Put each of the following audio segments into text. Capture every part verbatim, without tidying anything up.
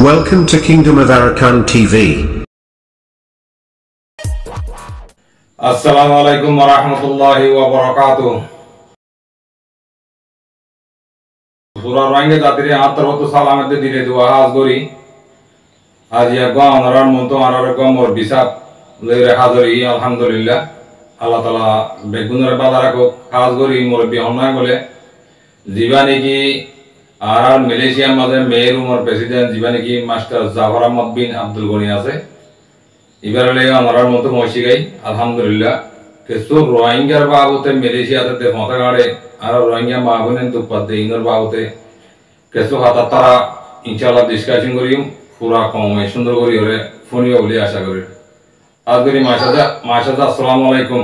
Welcome to Kingdom of Arakan T V. Assalamualaikum warahmatullahi wabarakatuh. Surah Rohingya jatiri atarwatu salamete dire dua haz gori. Aji agwa onarar monto arar agwa mor bisap leire hazori alhamdulillah. Allah Taala begunare badara ko haz gori mor bi onnay bole জীবানী কি আর মালয়েশিয়ার মাঝে মেয়ের Umar president জীবানী কি master Zafar Ahmad bin Abdul Gani আছে এবারে লেগে আমার মতো মসি গাই আলহামদুলিল্লাহ কিছু রোহিঙ্গার বাবুতে মালয়েশিয়াতে তে ফতা গাড়ে আর রোহিঙ্গা মাহবুনেন তো পদে ইনর বাবুতে কিছু হাতা তারা ইনশাআল্লাহ ডিসকাশন করিম পুরা কমে সুন্দর করি হরে ফোনিও বলি আশা করি আজগরি মাশাআল্লাহ মাশাআল্লাহ আসসালামু আলাইকুম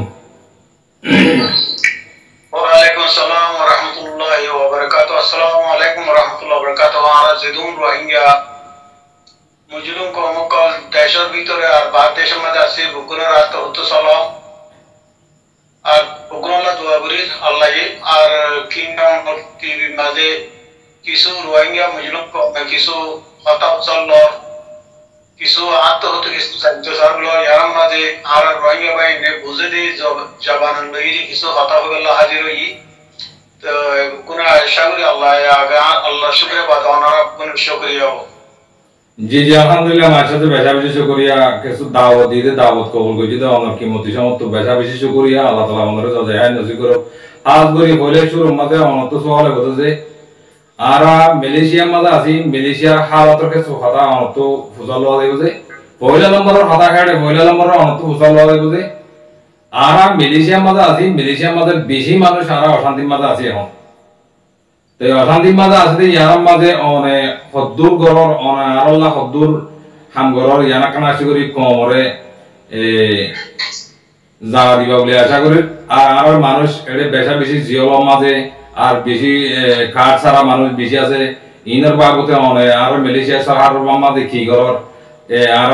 Waalaikum salam warahmatullahi wabarakatuh. Assalamualaikum warahmatullahi wabarakatuh. Ara zidun Rohingya mujulum ko mukal deshor bitore ar bhat deshor madhe ase bugunar at hotto salam ar bugunala dua buri Allah ar kingdom T V madhe kisu Rohingya mujulum ko kisu hata sallo किसु आतो होतो किसु संतो सरलो यारम माजे आरा Rohingya भाई ने बुझे दे जबान लईरी किसु हता हो गल्ला हाजिर होई तो कुना शागरी अल्लाह या आगे अल्लाह शुक्र बताना कुन शुक्रिया हो जी जी अल्हम्दुलिल्लाह माशाअल्लाह बेशा बेशा शुक्रिया किसु दावत दी दे दावत कबूल को जी दे और की मोती समत तो बेशा बेशा शुक्रिया अल्लाह ताला हमरे जो है नसीब करो आज गोरी बोले शुरू मते on तो सवाल है बता दे आरा মালয়েশিয়া মাঝে আছি মালয়েশিয়ার হালাতর কিছু কথা অনত ফুজাল লওয়া যাইব যে পয়লা নম্বরের কথা খাড়ে পয়লা নম্বরের অনত ফুজাল লওয়া যাইব যে আরা মালয়েশিয়া মাঝে আছি মালয়েশিয়া মাঝে বেশি মানুষ আরা অশান্তির মাঝে আছে এখন তো অশান্তির মাঝে আছে যে ইয়ার মাঝে অনে হদ্দুর গরর অনে আল্লাহ হদ্দুর হাম গরর ইয়ানা কানাশি করি কমরে এ জাগা দিবা বলে আশা করি আর আর মানুষ এড়ে বেশা বেশি জিওল মাঝে আর বেশি কাট সারা মানুষ বেশি আছে ইনার বাবুতে অনে আর মালয়েশিয়া শহর মামা দেখি গরর এ আর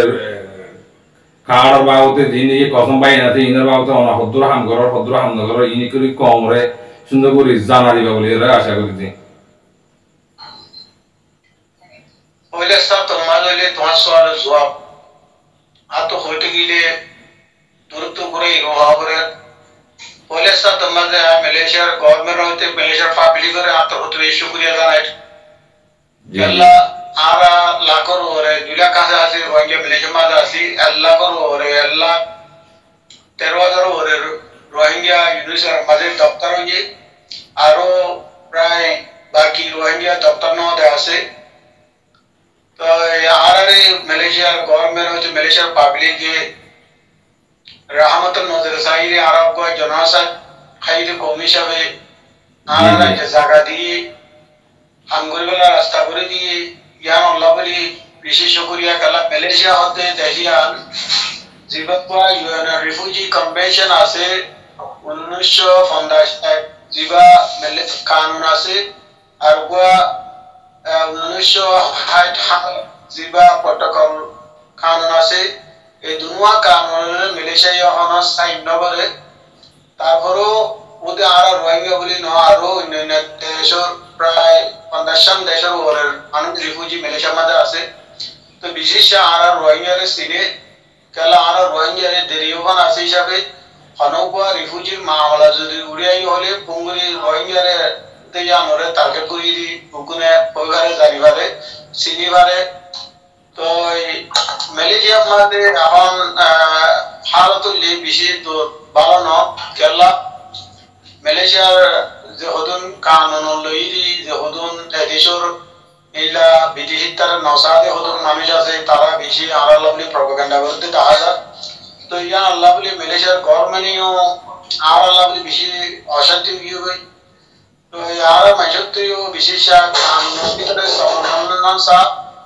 কাড় বাবুতে যিনি কসম পাই না ইনার বাবুতে অনা হদ্দুর হাম গরর হদ্দুর হাম নগর ইনি করি কমরে সুন্দর করে জানা দিবা বলে এরা আশা করি ওইলে সব তোমার লইলে তোমার সওয়ালের জবাব আত হইতে গিলে দূরত্ব করে রোহা করে পহলে সাথ তোমাদের মালয়েশিয়ার গভর্নমেন্ট হইতে মালয়েশিয়ার পাবলিক করে আত হতে শুকরিয়া জানাই আল্লাহ আরা লাখর ওরে দুলা কাছে আছে রোহিঙ্গা মালয়েশিয়া মাঝে আছে আল্লাহ করো ওরে আল্লাহ তেরো হাজার ওরে রোহিঙ্গা ইউনিভার্সিটির মাঝে দপ্তর হইয়ে আরো প্রায় বাকি রোহিঙ্গা দপ্তর নদে আছে তো আরারে মালয়েশিয়ার গভর্নমেন্ট হইতে মালয়েশিয়ার পাবলিকে rahmatul nazar sairi arab ko janasa khair qomi shabe ara ke jaga di anguri wala rasta kore di ya allah boli bishi shukriya kala malaysia hote dehian jibat pa un refugee convention ase উনিশশো পঞ্চাশ jiba mele kanun ase ar ko উনিশশো ষাট jiba protocol kanun ase এই দুনিয়া কানুনের Malaysia হনা sign নগরে তারপরও ওদের আর রোহিঙ্গা বলি ন আরো অন্যান্য দেশের প্রায় পঞ্চাশটা দেশের ওরের মানুষ রিফিউজি মালয়েশিয়া মাঝে আছে তো বিশেষ আর রোহিঙ্গার সিনে কেলা আর রোহিঙ্গার দেরিওখান আছে হিসাবে হনকুয়া রিফিউজির মামলা যদি উড়িয়াই হলে পুঙ্গুরি রোহিঙ্গার তেয়ানরে টার্গেট করি বুকুনে পয়গারে জারিবারে সিনিবারে তো মালয়েশিয়া মাঝে এখন হালতুল বেশি তো ভালো ন কেলা মালয়েশিয়ার যে হদুন কানুন লইরি যে হদুন দেশের ইলা বিদেশি তার নসাদে হদুন মানুষ আছে তারা বেশি আলালাবলি প্রপাগান্ডা করতে দেখা যায় তো ইয়া আল্লাহ বলি মালয়েশিয়ার গভর্নমেন্টও আলালাবলি বেশি অশান্তি ইয়ে হয় তো আর মাঝতেও বিশেষ কানুন ভিতরে সমাধান সা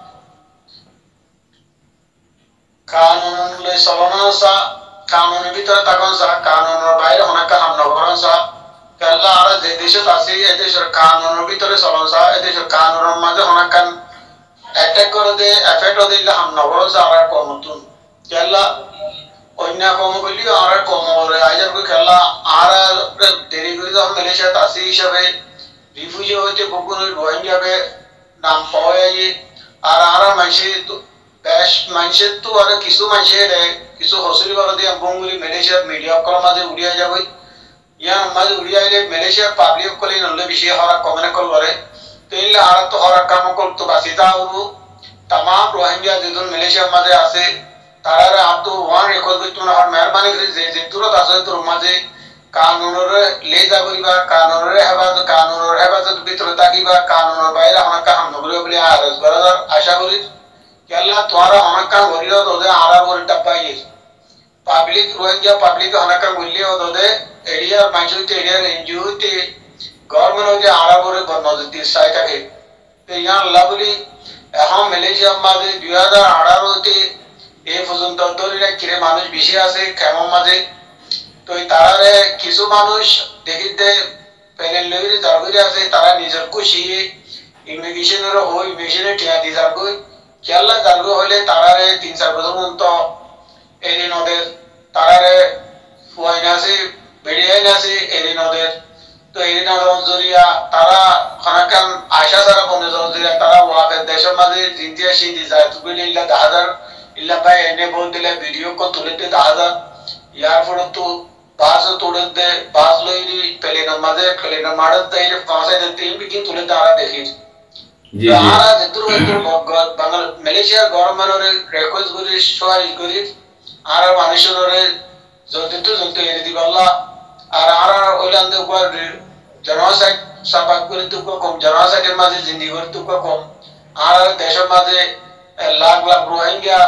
কানুন লই চলনা সা কানুনের ভিতরে তখন সা কানুনের বাইরে অনেক হাম নগরন সা কেলা আর যে দেশত আছে এই দেশের কানুনের ভিতরে চলন সা এই দেশের কানুনের মাঝে অনেক অ্যাটাক করে দে এফেক্ট দিলে হাম নগরন সা আর কমতুন কেলা অন্য কম বলি আর কম করে আইজার কো কেলা আর দেরি করে যখন মালয়েশিয়াত আছে হিসাবে রিফিউজি হইতে বকুন রোহিঙ্গাবে নাম পাওয়াই আর আর মানুষে তো বেশ মানুষের তো আর কিছু মানুষের কিছু হসুরি বলা দিয়ে বঙ্গুলি মালয়েশিয়ার মিডিয়া করার মাঝে উড়িয়া যাবে ইয়ার মাঝে উড়িয়া গেলে মালয়েশিয়ার পাবলিক কলে নলে বেশি হরা কমেন্ট কল করে তো ইল্লা আর তো হরা কাম করতো বাসিতা হবো तमाम रोहिंग्या जिदुन मलेशिया माजे आसे तारारे आप तो वहां रेकॉर्ड करतो ना और मेहरबानी करी जे जे तुरंत आसे तो माजे कानूनर ले जाबरिबा कानूनर हेफाजत कानूनर हेफाजत भितरता किबा कानूनर বাইরে আমাকা হাম নগরে বলে আরজ বরাদার আশা করি कि अल्लाह तुम्हारा আমাকা গরিলো দোদে আরা বরি টাপাইয়ে পাবলিক রোহিঙ্গা পাবলিক আমাকা গুলিয়ে দোদে এরিয়া মাইজুতে এরিয়া এনজিওতে গভর্নমেন্ট যে আরা বরি বনজতি সাইটাকে তো ইয়া আল্লাহ বলি এখন মালয়েশিয়া মাঝে দুই হাজার আঠারোতে এই পর্যন্ত দরিরা কিরে মানুষ বেশি আছে কেমন মাঝে তো তারারে কিছু মানুষ দেখিতে প্যানেল লেভেলে জারগুলি আছে তারা নিজের খুশি ইমিগ্রেশনের হই ইমিগ্রেশনের টিয়া দি জারগুই খেয়াল্লা জারগু হলে তারারে তিন চার বছর পর্যন্ত এদিন ওদের তারারে ফুয়াইন আছে বেড়িয়াইন আছে এদিন ওদের তো এদিন ওদের জরিয়া তারা খানাকান আশা সারা বনে জরিয়া তারা ওয়াকের দেশের মাঝে জিন্দিয়া সেই দি যায় তুমি ইল্লা দশ হাজার ইল্লা ভাই এনে বল দিলে ভিডিও কল তুলে দে দশ হাজার ইয়ার পর তো বাস তোড়ে দে বাস লইরি প্লেনের মাঝে প্লেনের মাড়ত দেয় পাঁচে দে তিন বিকিন তুলে তারা দেখি জি জি আর যেতুর যেতুর বাংলা মালয়েশিয়ার গভর্নমেন্টের রিকোয়েস্ট করি সহায় করি আর মানুষের যতটুকু যতটুকু এনে দিবাল্লা আর আর ওইলান্দে উপর জনসাইড সাপাক করে তো কম জনসাইডের মাঝে জিন্দিগি করে তো কম আর দেশের মাঝে লাখ লাখ রোহিঙ্গা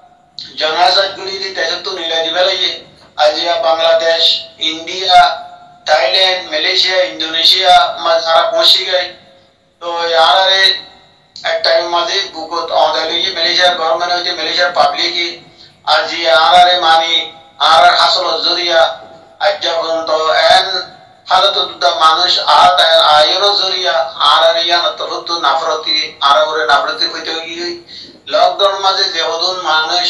জনসাইড গুলি দি দেশে তো নিলা দিবে লাগে আজিয়া Bangladesh India Thailand Malaysia Indonesia মাঝে আর পৌঁছে গেছে তো यारे এক টাইম মাঝে বুকত আমাদের এই মালয়েশিয়ার গভর্নমেন্ট হইতে মালয়েশিয়ার পাবলিক আজি यारे মানি আর হাসল জরিয়া আজ্জা পর্যন্ত এন হালত দুটা মানুষ আত আয়ন জরিয়া আর রিয়া নতরত নাফরতি আর ওরে নাফরতি হইতে গিয়ে লকডাউন মাঝে যেহদুন মানুষ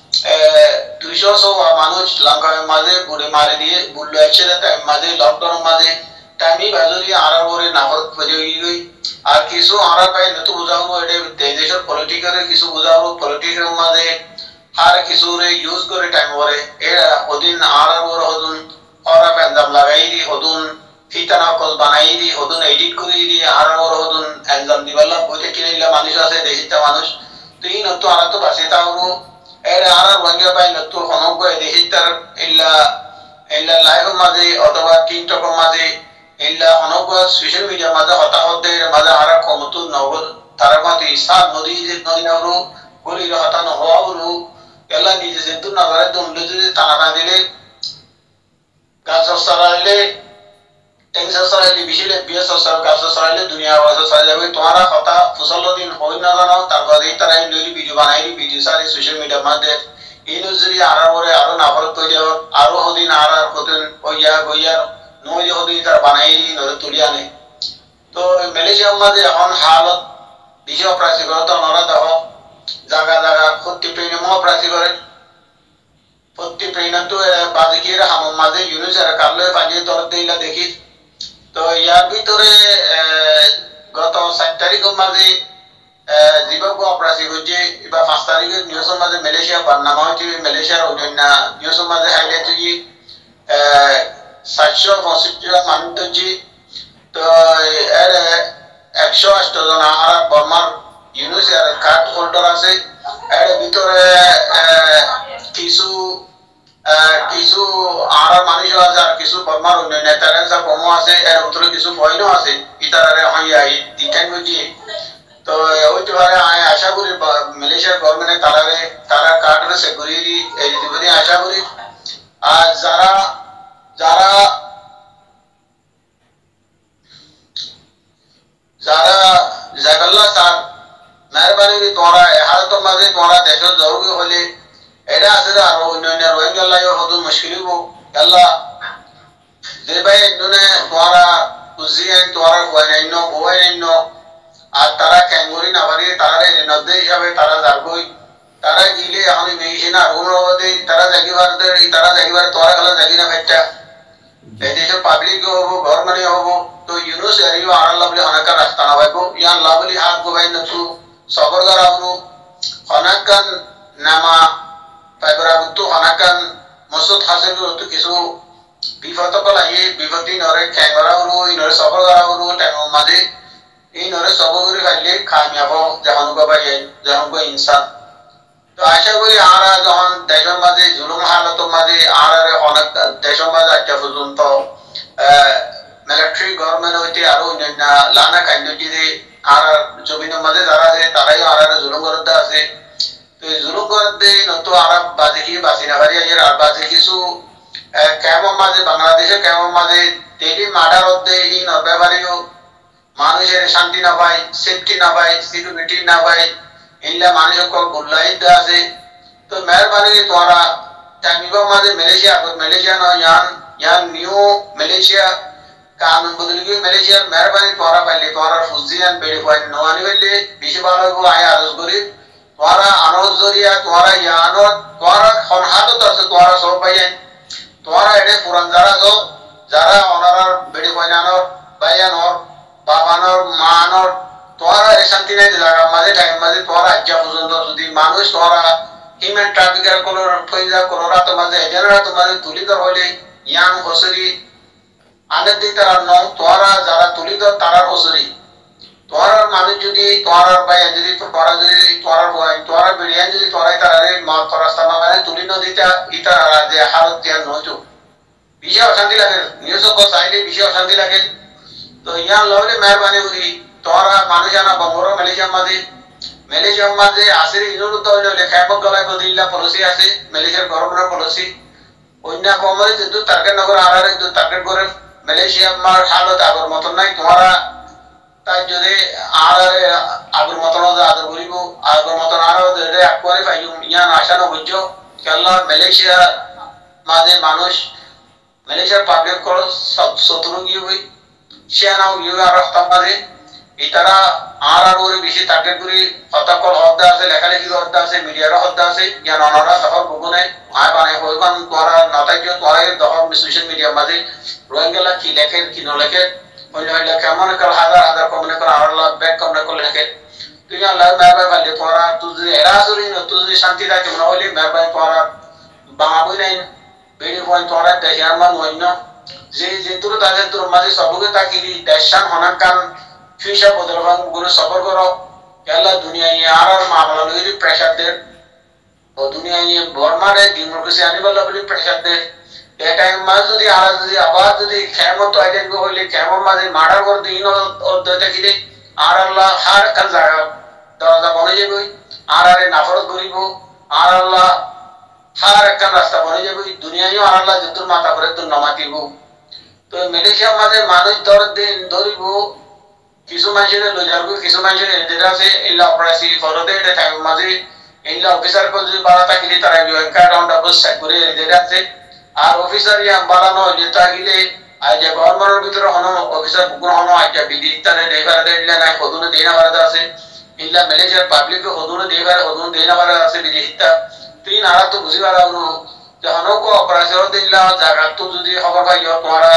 দুইশো মানুষ লঙ্কার মাঝে বুড়ে মারি দিয়ে বুল্লো একসাথে টাইম মাঝে লকডাউন মাঝে টাইমি বাজুরি আর ওরে নাফরত হয়ে গিয়ে আর কিছু আমরা পাই নতুন বুঝাবো এটা দেশের পলিটিক্যালের কিছু বুঝাবো পলিটিক্যাল মাঝে আর কিছু রে ইউজ করে টাইম ওরে এরা ওদিন আর ওর হদুন ওরা পেন্দাম লাগাই দি হদুন ফিতানা কল বানাই দি হদুন এডিট করে দি আর ওর হদুন এনজাম দিবাল্লা বইতে কিনেলা মানুষ আছে দেশিতা মানুষ তুই নতু আর তো বাসে তাও এরা আর রোহিঙ্গা পাই নতু হনক দেশিতার ইল্লা ইল্লা লাইভ মাঝে অথবা টিকটক মাঝে ইল্লা অনক সোশ্যাল মিডিয়া মাঝে হতাহতের মাঝে আর কমতু নগদ তারা কত ইসাব নদী যে নদী নরু গরির হতানো হওয়ারু এলা নিজে যেতু নগরে দমলে যদি তানা দিলে গাছ সরাইলে টেনশন সরাইলে বিশিলে বিয়ে সর গাছ সরাইলে দুনিয়া আওয়াজ সরাই যাবে তোমারা হতা ফসল দিন হই না জানো তারপর এই তারা লইলি ভিডিও বানাইলি ভিডিও সারি সোশ্যাল মিডিয়া মাঝে এই নজরি আর ওরে আরো নাফরত হয়ে যাও আরো হদিন আর আর কতদিন হইয়া গইয়া নয় হদি তার বানাইলি নরে তুলি আনে তো মালয়েশিয়ার মাঝে এখন হালত বেশি অপরাধী করে তো নরা দেহ জায়গা জায়গা প্রতি প্রেনে অপরাধী করে প্রতি প্রেনে তো বাজিকির হামম মাঝে ইউনিস আর কারলে পাঁচিয়ে তর দিলা দেখি তো ইয়ার ভিতরে গত সাত তারিখের মাঝে জীবক অপরাধী হচ্ছে এবার পাঁচ তারিখের নিউজের মাঝে মালয়েশিয়া বান্নামা হচ্ছে মালয়েশিয়ার অন্যান্য নিউজের মাঝে হাইলাইট হচ্ছে সাতশো পঁয়ষট্টি মানুষ হচ্ছে তো এর একশো আষ্ট জন আর বর্মার ইউনিস আর কার্ড হোল্ডার আছে এর ভিতরে কিছু কিছু আর মানুষ আছে আর কিছু বর্মার নেতারা যা কম আছে এর ভিতরে কিছু বইনও আছে ইতারারে হইয়া দিতেন বুঝি তো ওইটি ভাবে আমি আশা করি মালয়েশিয়ার গভর্নমেন্টে তারারে তারা কার্ডরে সিকিউরিটি এই দিবনি আশা করি আর যারা যারা যারা জাগাল্লা স্যার মেহরবানি তোমরা হালত মাঝে তোমরা দেশের জরুরি হলে এটা আছে আর অন্যান্য রোহিঙ্গা লাইও হতো মুশকিল হবো আল্লাহ যে ভাই নুনে তোমরা উজিয়ান তোমরা ওয়াইনাইন ওয়াইনাইন আর তারা ক্যাঙ্গুরি না পারি তারা নদে হিসাবে তারা যাবই তারা গিলে আমি মেশিন আর অনুরোধে তারা জাগিবার তারা জাগিবার তোমরা গেলে জাগি না ভাইটা এই দেশের পাবলিক হবো গভর্নমেন্ট হবো তো ইউনুস এরিও আর লাভলি অনেক রাস্তা না ভাইবো ইয়ান লাভলি হাত গো ভাই নতু সবর গারাউনু হনাকান নামা পাইবরাগুতু হনাকান মসুদ হাসিলু তো কিছু বিপদ কলাই বিপত্তি নরে ক্যাঙ্গরাউরু ইনরে সবর গারাউরু টাইম মাঝে ইনরে সবগুরি ফাইলে কামিয়াব জাহানুকা বাই জাহানুকা ইনসান তো আশা করি আমরা যখন দেশের মাঝে জুলুম হালত মাঝে আর অনেক দেশের মাঝে আজকে পর্যন্ত মিলিটারি গভর্নমেন্ট হইতে আরো অন্যান্য লানা কান্ডটি আর জমিনের মাঝে যারা আছে তারাই আর জুলুম করতে আছে তো এই জুলুম করতে নতো আর বাজে কি বাসি না পারি আর বাজে কিছু কেমন মাঝে বাংলাদেশে কেমন মাঝে ডেইলি মার্ডার হতে এই নব্যাপারীও মানুষের শান্তি না পায় সেফটি না পায় সিকিউরিটি না পায় ইল্লা মানুষকে গুল্লাইতে আছে তো মেহরবানি তোমরা টাইমিবা মাঝে মালয়েশিয়া মালয়েশিয়া না ইয়ান ইয়ান নিউ মালয়েশিয়া কানুন বদলে গিয়ে মালয়েশিয়ার মেহরবানি তোমরা পাইলে তোমরা ফুজিয়ান বেড়ে হয় নওয়ানি বললে বেশি ভালো হইব আয় আরজ করি তোমরা আনজ জরিয়া তোমরা ইয়ানো তোমরা খনহাত আছে তোমরা সব পাইয়েন তোমরা এডে পুরান যারা যো যারা ওনার বেড়ে হয় নানোর বাইয়ানোর বাবানোর মানোর তোমরা এই শান্তি নাই জায়গা মাঝে টাইম মাঝে তোমরা আজ্ঞা পর্যন্ত যদি মানুষ তোমরা হিউম্যান ট্রাফিকার কোলোর ফইজা কোলোরা তোমাদের এজেন্টরা তোমাদের তুলিদর হইলে ইয়ান হসরি আনের দিক তারা নয় তোমরা যারা তুলিদর তারার হসরি তোমরা মানুষ যদি তোমরা ভাই যদি তোমরা যদি তোমরা তোমরা বিরিয়ানি যদি তোমরা তারারে মাত্র রাস্তা মানে তুলি নদীতে ইতা যে হালত দিয়া নয়তো বিশে অশান্তি লাগে নিউজ কো চাইলে বিশে অশান্তি লাগে তো ইয়ান লওলে মেহরবানি করি তোরা মানুষ আনা বঙ্গর মালয়েশিয়ার মাঝে মালয়েশিয়ার মাঝে আসির ইনুরুত হইলে লেখাপক গলায় বদিল্লা পলিসি আছে মালয়েশিয়ার গভর্নমেন্ট পলিসি অন্য কমরে যেহেতু টার্গেট নগর আর একটু টার্গেট করে মালয়েশিয়া মার হালত আগর মতন নাই তোমরা তাই যদি আর আগর মতন আদর করিব আগর মতন আর করে পাই ইয়ান আশা নবজ্য কেল্লা মালয়েশিয়া মাঝে মানুষ মালয়েশিয়ার পাবলিক কল শত্রু গিয়ে হই সিয়ানাও গিয়ে আর রাস্তা মাঝে ইতারা আর আর ওরে বেশি টার্গেট করি হতাকল হদ্দা আছে লেখালেখি হদ্দা আছে মিডিয়ার হদ্দা আছে জ্ঞান অনরা তখন বুকুনে আয় বানাই হইবান তোরা নতাই যে তোরা তখন সোশ্যাল মিডিয়া মাঝে রোহিঙ্গালা কি লেখে কি ন লেখে হইলে হইলে কেমন কর হাজার হাজার কমনে কর আর লাখ ব্যাক কমনে করে লেখে তুই আল্লাহ মেহরবানি ভালে তোরা তুই যদি এরা আসরি না তুই যদি শান্তি থাকে না হইলে মেহরবানি তোরা বাঙাবই নাই বেড়ি পয়েন্ট তোরা দেখে আমার হইন যে যেতুর তাদের তোর মাঝে সবকে তাকিলি দেশান হনান কান ফিশা বদলবান গুলো সফর করো কেলা দুনিয়া আর আর মামলা লইরি প্রেসার দে ও দুনিয়া নিয়ে বর্মারে ডেমোক্রেসি আনিবালা বলি প্রেসার দে এই টাইম মাঝে যদি আর যদি আবার যদি খেমত আইডেন্টি হইলে কেমন মাঝে মার্ডার করে দিন ও দেখিলে আর আল্লাহ হার কাল জায়গা দরজা বনে যাবে আর আরে নাফরত করিব আর আল্লাহ হার একটা রাস্তা বনে যাবে দুনিয়ায় আর আল্লাহ যদুর মাথা করে তো নমাতিব তো মালয়েশিয়ার মাঝে মানুষ দর দিন ধরিব কিছু মানুষের লজারগো কিছু মানুষের এদের আছে ইল্লা অপারেশন ফরদে এটা টাইম মাঝে ইল্লা অফিসার কো যদি বাড়া থাকিলে তারা ব্যাংক অ্যাকাউন্ট আপস চেক করে এদের আছে আর অফিসার ইয়া বাড়ানো যেটা গিলে আজ যে গভর্নমেন্টের ভিতরে হনো অফিসার বুকুর হনো আইটা বিধি তারে ডেভার দেইলা নাই হদুনে দেনা বাড়া আছে ইল্লা ম্যানেজার পাবলিক কো হদুনে দেভার হদুনে দেনা বাড়া আছে বিধি হিতা তিন আর তো বুঝি বাড়া হনো যে হনো কো অপারেশন দিলা জায়গা তো যদি খবর পাইও তোমরা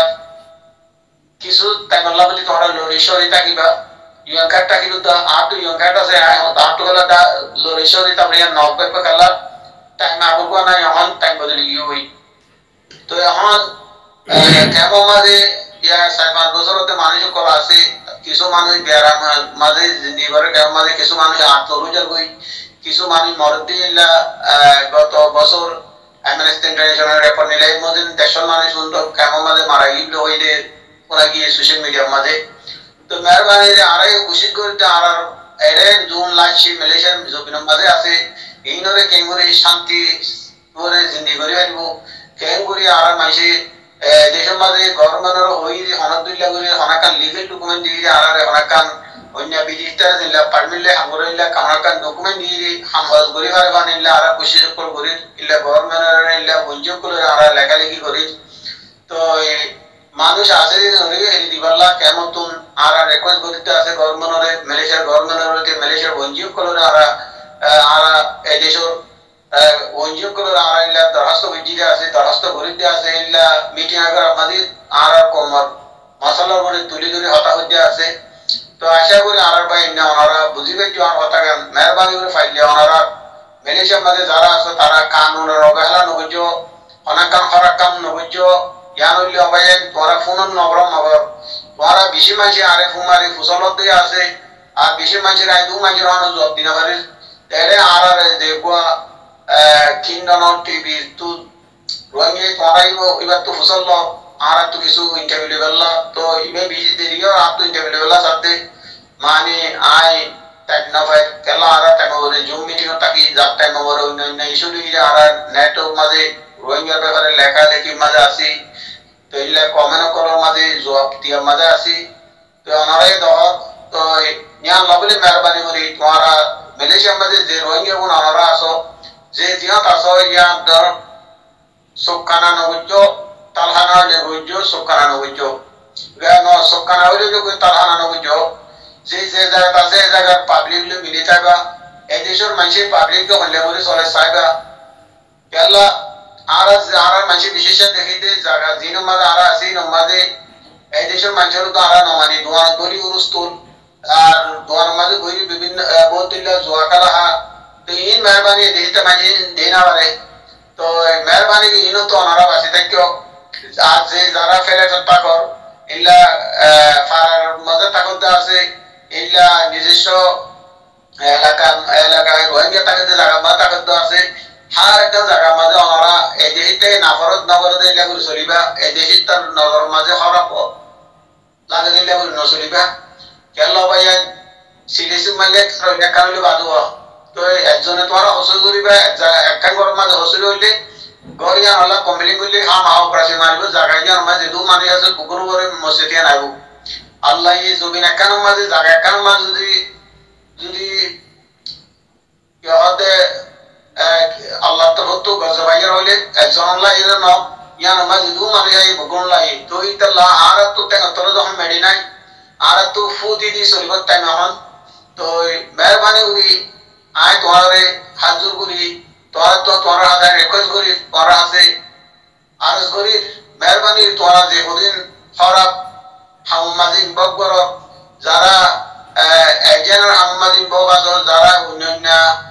কিছু টাইমলা বলি তোমরা লরিশরি থাকিবা ইয়ং কাটটা কিন্তু দা আট ইয়ং কাট আছে আই আট গলা দা লরিশরি তামরে নব্বই পকালা টাইম আগো না এখন টাইম বদলি গিয়ে হই তো এখন কেমন মাঝে ইয়া সাইবার বছরতে মানুষ কলা আছে কিছু মানুষ বেরা মাঝে জিন্দিবারে কেমন মাঝে কিছু মানুষ আত্মরোজার হই কিছু মানুষ মরদিলা গত বছর অ্যামনেস্টি ইন্টারন্যাশনাল রিপোর্ট নিলে মদিন দেশের মানুষ সুন্দর কেমন মাঝে মারা গিয়ে হইলে ওরা গিয়ে সোশ্যাল মিডিয়ার মাঝে তো মেহরবানি আড়াই খুশি করতে আর এরে জুন লাগছে মালয়েশিয়ার জমিনের মাঝে আছে এই নরে কেঙ্গুরি শান্তি করে জিন্দি করে আসব কেঙ্গুরি আর মাইসে দেশের মাঝে গভর্নমেন্টের হই হনদুল্লাহ করে হনাকান লিগেল ডকুমেন্ট দিয়ে আর হনাকান অন্য বিজিটার দিলা পারমিলে হামরিল্লা হনাকান ডকুমেন্ট দিয়ে হামজ করে পারবান ইল্লা আর খুশি করে ইল্লা গভর্নমেন্টের ইল্লা বঞ্জক করে আর লেখালেখি করে তো মানুষ আছে হেরি দিবাল্লা কেমন তুন আর রিকোয়েস্ট করতে আছে গভর্নমেন্টের মালয়েশিয়ার গভর্নমেন্টের মালয়েশিয়ার বঞ্জিও করে আর আর এই দেশের বঞ্জিও করে আর ইল্লা দরখাস্ত বিজিতে আছে দরখাস্ত করিতে আছে ইল্লা মিটিং আগর আমাদের আর কমর মশলা করে তুলি ধরে হতা হতে আছে তো আশা করি আর ভাই না ওনারা বুঝিবে যে আমার কথা গান মেহরবানি করে ফাইলে ওনারা মালয়েশিয়ার মধ্যে যারা আছে তারা কানুনের অবহেলা নবুজ অনাকাম ফারাকাম নবুজ ইয়ান হইলে অবায়ে তোরা ফোন নগরম নগর তোরা বেশি মাঝে আরে ফুমারি ফুসলত দিয়ে আছে আর বেশি মাঝে রায় দু মাঝে রানো জব দিনা পারে তেরে আর আর দেখবা কিন্ডন টিভি তু রঙে তোরাই এবার তো ফুসল আর তো কিছু ইন্টারভিউ লেভেল তো ইমে বেশি দেরিও আর তো ইন্টারভিউ লেভেল সাথে মানে আই টাইম না ভাই কেলা আর টাইম ওরে জুম মিটিং তাকি যার টাইম ওরে অন্য ইস্যু দিয়ে আর নেট মাঝে রোহিঙ্গার ব্যাপারে লেখা লেখি মাঝে আসি তো ইলে কমেন্ট করার মাঝে জবাব দিয়া মাঝে আসি তো ওনারাই দহ তো ইয়ান লবলি মেহরবানি করি তোমারা মালয়েশিয়ার মাঝে যে রোহিঙ্গা গুণ ওনারা আসো যে জিয়াত আসো ইয়ান ধর সুকানা নবুজ তালহানা নবুজ সুকানা নবুজ গান সুকানা হইলে যে তালহানা নবুজ যে যে জায়গা আছে এই জায়গার পাবলিক লে মিলি থাকা এই দেশের মানুষের পাবলিক কে হলে বলে চলে সাইবা কেলা আর আর মানুষ বিশেষ দেখিতে জায়গা জিন মাঝে আর আছে নমাজে এই দেশের মানুষের তো আর নমানি দোয়ান গরি উরুস্তুল আর দোয়ান মাঝে গরি বিভিন্ন বহুতিল্লা জোয়াকালা তো ইন মেহরবানি দেখিতে মাঝে দেনা পারে তো মেহরবানি কি ইনো তো ওনারা বাসি থাকিও আর যে যারা ফেলে তাকর ইল্লা ফারার মাঝে তাকতে আছে ইল্লা নিজস্ব এলাকা এলাকায় রোহিঙ্গা তাকতে জায়গা মা তাকতে আছে হার একটা জায়গা মাঝে ওনারা এই দেশিতে নাফরত নগর দিলে করে চলিবা এই দেশিত তার নগর মাঝে হরপ লাগে দিলে করে নচলিবা কেন ভাইয়া সিরিয়াস মাইলে একান হইলে বাদু তো একজনে তোমার হসল করিবা একখান ঘরের মাঝে হসল হইলে গরিয়া হলা কমপ্লেন করলে হাম হাও প্রাসি মারিব জায়গায় যার মাঝে দু মারি আছে কুকুর করে মসজিদে নাইব আল্লাহ এই জমিন একখান মাঝে জায়গা একখান মাঝে যদি যদি ইহতে আল্লাহ তো হতো গজবাইয়ার হইলে একজন আল্লাহ এর ন ইয়ান মাঝে দু মারি আই বগুন লাই তো ইতাল্লাহ আর তো তেন তোর যখন মেডি নাই আর তো ফুদি দি সরিব টাইম এখন তো মেহরবানি করি আয় তোমারে হাজুর করি তোরা তো তোরা হাজার রিকোয়েস্ট করি তোরা আছে আরজ করি মেহরবানি তোরা যে কদিন খারাপ হামমাজিন বকর যারা এজেনার হামমাজিন বকাজ যারা অন্যান্য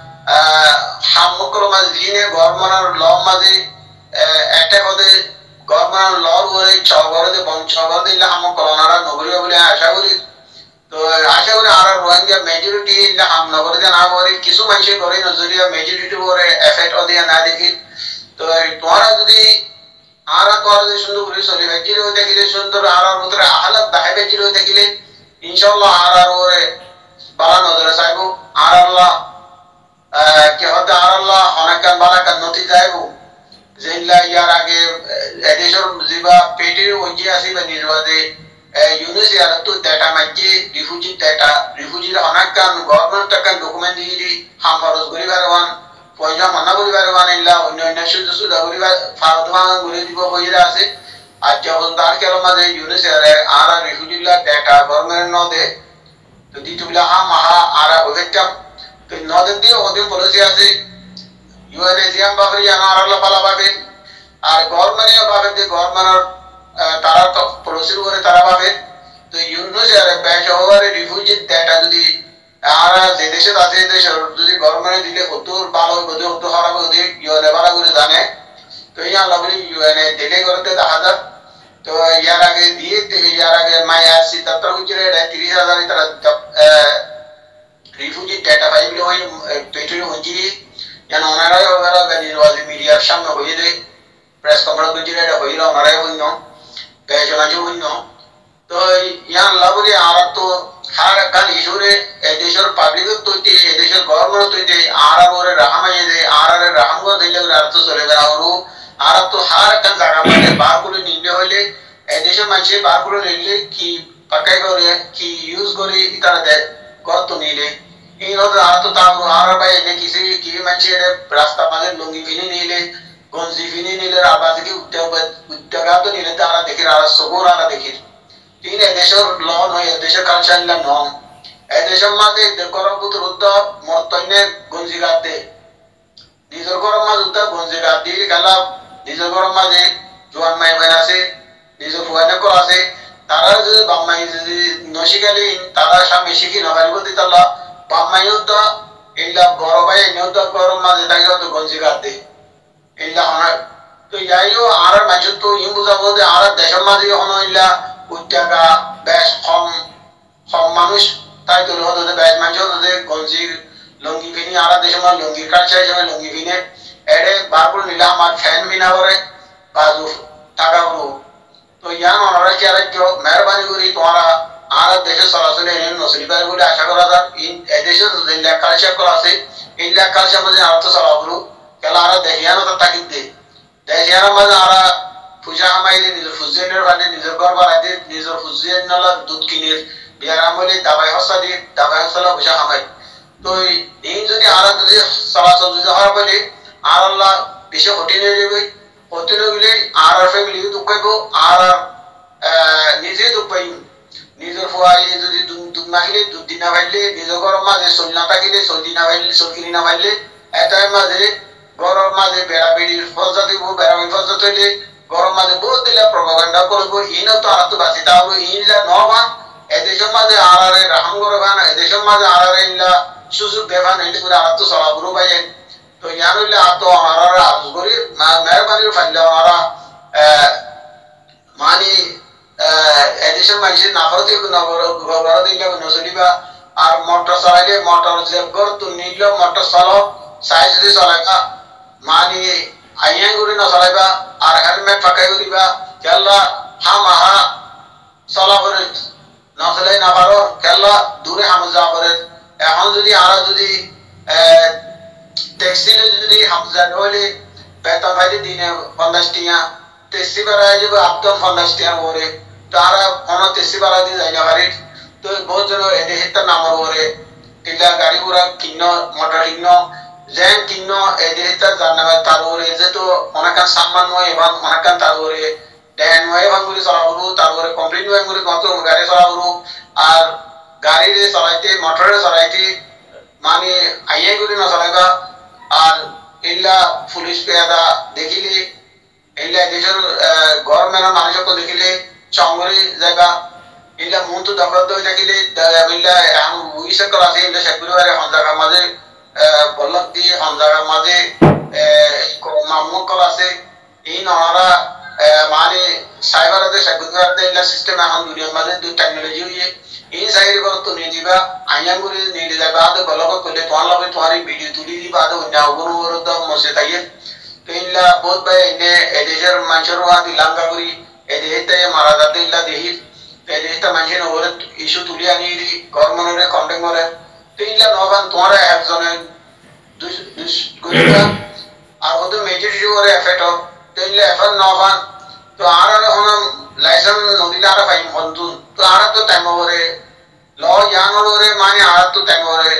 হামকল মাঝে দিনে গভর্নমেন্ট ল মাঝে একটা পদে গভর্নমেন্ট লর করে চগরতে বঞ্চগরতে ইলা হামকল ওনারা নগরীয় বলে আশা করি তো আশা করি আর রোহিঙ্গা মেজরিটি ইলা হাম নগরীতে না করে কিছু মানুষের করে নজরিয়া মেজরিটি করে এফেক্ট দিয়ে না দেখি তো তোমরা যদি আর তোমরা যদি সুন্দর করে চলে বেজির হয়ে দেখিলে সুন্দর আর আর ভিতরে হালত দাহে বেজির হয়ে দেখিলে ইনশাআল্লাহ আর আর ওরে বালা নজরে চাইবো আর আল্লাহ কি হতে আর আল্লাহ অনেকখান বালাকান নথি যাইবো যেগুলা ইয়ার আগে এদেশের যেবা পেটের ওইজি আছে বা নির্বাদে ইউনিসিয়ার তো ডেটা মাঝে রিফিউজি ডেটা রিফিউজির অনেকখান গভর্নমেন্ট টাকান ডকুমেন্ট দিয়ে দি হাম খরচ করিবার ওয়ান পয়সা মানা করিবার ওয়ান ইল্লা অন্য অন্য সুযোগ সুবিধা করিবার ফারত ভাঙা করে দিব কইরা আছে আর যখন তার কেন মাঝে ইউনিসিয়ার আর রিফিউজিলা ডেটা গভর্নমেন্ট ন দে তো দিতুলা হা মাহা আর ওইটা তো নদের দিয়ে ওদের পলিসি আছে ইউএনএসিএম বাবরি আনার আল্লাহ পালা পাবে আর গভর্নমেন্টও পাবে যে গভর্নমেন্ট তারা তো পলিসির উপরে তারা পাবে তো ইউনিসিয়ার বেশহরে রিফিউজি ডেটা যদি আর যে দেশে আছে দেশের যদি গভর্নমেন্ট দিলে কত ভালো হবে কত খারাপ হবে ইউএনএ ভালো করে জানে তো ইয়া লাগলি ইউএনএ দিলে করতে দেখা যায় তো ইয়ার আগে দিয়ে ইয়ার আগে মাই আসি তার ভিতরে তিরিশ হাজার তারা রিফিউজি ডেটা পাইলে ওই পেট্রোল হঞ্জি যেন ওনারাই ওনারা নির্বাচনী মিডিয়ার সামনে হয়ে যায় প্রেস কনফারেন্স করছিল এটা হইল ওনারাই হইন গায়ে মাঝে হইন তো ইয়ান লাগলি আর তো হার কান ইস্যুরে এই দেশের পাবলিকের তৈরি এই দেশের গভর্নমেন্ট তৈরি আর ওরে রাহামাইয়ে দেয় আর আরে রাহাম করে দিলে আর তো চলে গেল ওরু আর তো হার কান জায়গা মানে বার করে নিলে হইলে এই দেশের মানুষে বার করে নিলে কি পাকাই করে কি ইউজ করে তারা দেয় কত নিলে এই হতো আর তো তার আর ভাই এনে কিছু কি মানুষে রাস্তা মাঝে লুঙ্গি ফিনে নিলে গঞ্জি ফিনে নিলে আবার দেখি উদ্যোগ উদ্যোগা তো নিলে তারা দেখি আর সবর আর দেখি তিন দেশের লন হয় দেশের কালচার নন এই দেশের মাঝে গরম পুতুর উদ্যোগ মর্তন্যে গঞ্জি গাত দে নিজের গরম মাঝে উদ্যোগ গঞ্জি গাত দিয়ে গেলাম নিজের গরম মাঝে জোয়ান মাই ভাই আছে নিজের ফুয়ানে কল আছে তারা যদি বাম্মাই যদি নশিকালি তারা সামনে শিখি নবারি বলতে তাল্লা বাম্মাইও তো এইলা বড় ভাই এনেও তো গরম মাঝে তাকে তো গঞ্জি কাটতে এইলা হনার তো যাইও আর মাঝে তো ইম বুঝাবো যে আর দেশের মাঝে হনো ইলা উদ্যাগা বেশ কম কম মানুষ তাই তো হতো যে বেশ মাঝে হতো যে গঞ্জি লঙ্গি ফিনি আর দেশের মাঝে লঙ্গির কাটছে হিসেবে লঙ্গি ফিনে এড়ে বারবার নিলে আমার ফ্যান বিনা করে বাজু টাকা হলো তো ইয়ান ওনারা কি আর কেউ মেহরবানি করি তোমরা আর দেশে সরাসরি এনে নসরি পাই বলে আশা করা যাক এই দেশে যে লেখালেখা করা আছে এই লেখালেখা মধ্যে আর তো চলাবলো কেলা আর দেখিয়ানো তো তাকিদ দে দেখিয়ানো মাঝে আর পূজা হামাইলে নিজের ফুজিয়ানের ভালে নিজের ঘর বাড়াইতে নিজের ফুজিয়ান নলা দুধ কিনে বিয়ার আমলে দাবাই হসা দিয়ে দাবাই হসালা পূজা হামাই তো এই যদি আর যদি চলাচল যদি হওয়ার বলে আর আল্লাহ বেশি কঠিন হয়ে যাবে কঠিন হইলে আর আর ফ্যামিলি দুঃখ পাইব আর নিজে দুঃখ পাইব নিজের ফুয়াই যদি দুধ না খেলে দুধ দিনা পাইলে নিজের ঘরের মাঝে চল না থাকিলে চল দিনা পাইলে চল কিনি না পাইলে এটার মাঝে ঘরের মাঝে বেড়া বেড়ির ফজা দিব বেড়া বেড়ি ফজা তৈলে ঘরের মাঝে বহুত দিলে প্রপাগান্ডা করবো ইনও তো আর তো বাঁচি তা হবো ইনলা নবান এদেশের মাঝে আর আর রাহাম করবান এদেশের মাঝে আর আর ইনলা সুযোগ দেবান এটি করে আর তো চলাবুরু পাইয়েন তো ইয়ান হইলে আর তো ওনারা আজ করি মেহরবানির ফাইলে ওনারা মানি এদেশের মানুষের নাফরতি ঘর দিলে নচলিবা আর মোটর চালাইলে মোটর জেবগর তো নিল মোটর চালো চাই যদি চলাইবা মানি আইয়া করে নচলাইবা আর হেলমেট ফাঁকাই করিবা কেলা হামাহা চলা করে নচলাই না পারো কেলা দূরে হাম যা করে এখন যদি আর যদি ট্যাক্সিলে যদি হামজা হইলে বেতন পাইলে দিনে পঞ্চাশ টিয়া ট্যাক্সি ভাড়া যাবে আপতন পঞ্চাশ টিয়ার ওরে তারা কোনো ট্যাক্সি ভাড়া দিয়ে যায় না বাড়ির তো বহুত জন এদের হেতার নামর ওরে এটা গাড়ি ঘোড়া কিন্ন মোটর কিন্ন জ্যান কিন্ন এদের হেতার জানাবে তার ওরে যেহেতু অনেকখান সামান নয় এবং অনেকখান তার ওরে ড্যান নয় এবং করে চলাবো তার ওরে কমপ্লিট নয় করে কত গাড়ি চলাবো আর গাড়িরে চলাইতে মোটরে চলাইতে মানে আইয়াই করে না চলাইবা আর এইলা পুলিশ পেয়াদা দেখিলে এইলা দেশের গভর্নমেন্টের মানুষকে দেখিলে চঙ্গরি জায়গা এইলা মন তো দখল হয়ে থাকিলে এইলা এখন উইসে করা আছে এইলা সেগুলোবারে হন্দাগার মাঝে বল্লভ দিয়ে হন্দাগার মাঝে মামুক করা আছে এই নরা মানে সাইবার আছে সেগুলোবারে এইলা সিস্টেম এখন দুনিয়ার মাঝে দুই টেকনোলজি হয়ে এই সাইড করে তো নিয়ে দিবা আইয়া করে নিয়ে যাবে আদে বলক করলে তোমার লগে তোমার ভিডিও তুলি দিবা আদে অন্য ওগুলো ওর তো মসে থাকে তো ইল্লা বহুত ভাই এনে এদেশের মানুষের ওয়াদি লাঙ্গা করি এদেশে মারা যাতে ইল্লা দেহির এদেশটা মানুষের ওর ইস্যু তুলি আনি দি গভর্নমেন্টে কন্টেক্ট করে তো ইল্লা নবান তোমার একজনে দুস দুস করিবা আর ওদের মেজরিটি ওরে এফেক্ট হোক তো ইল্লা এফেক্ট নবান তো আর আর হন লাইসেন্স নদীতে আর পাইম বন্ধু তো আর তো টাইম ওরে ল ইয়ান ওরে মানে আর তো টাইম ওরে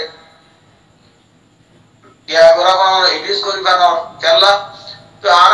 দিয়া করা কোন ইডিস করিবা ন কেলা তো আর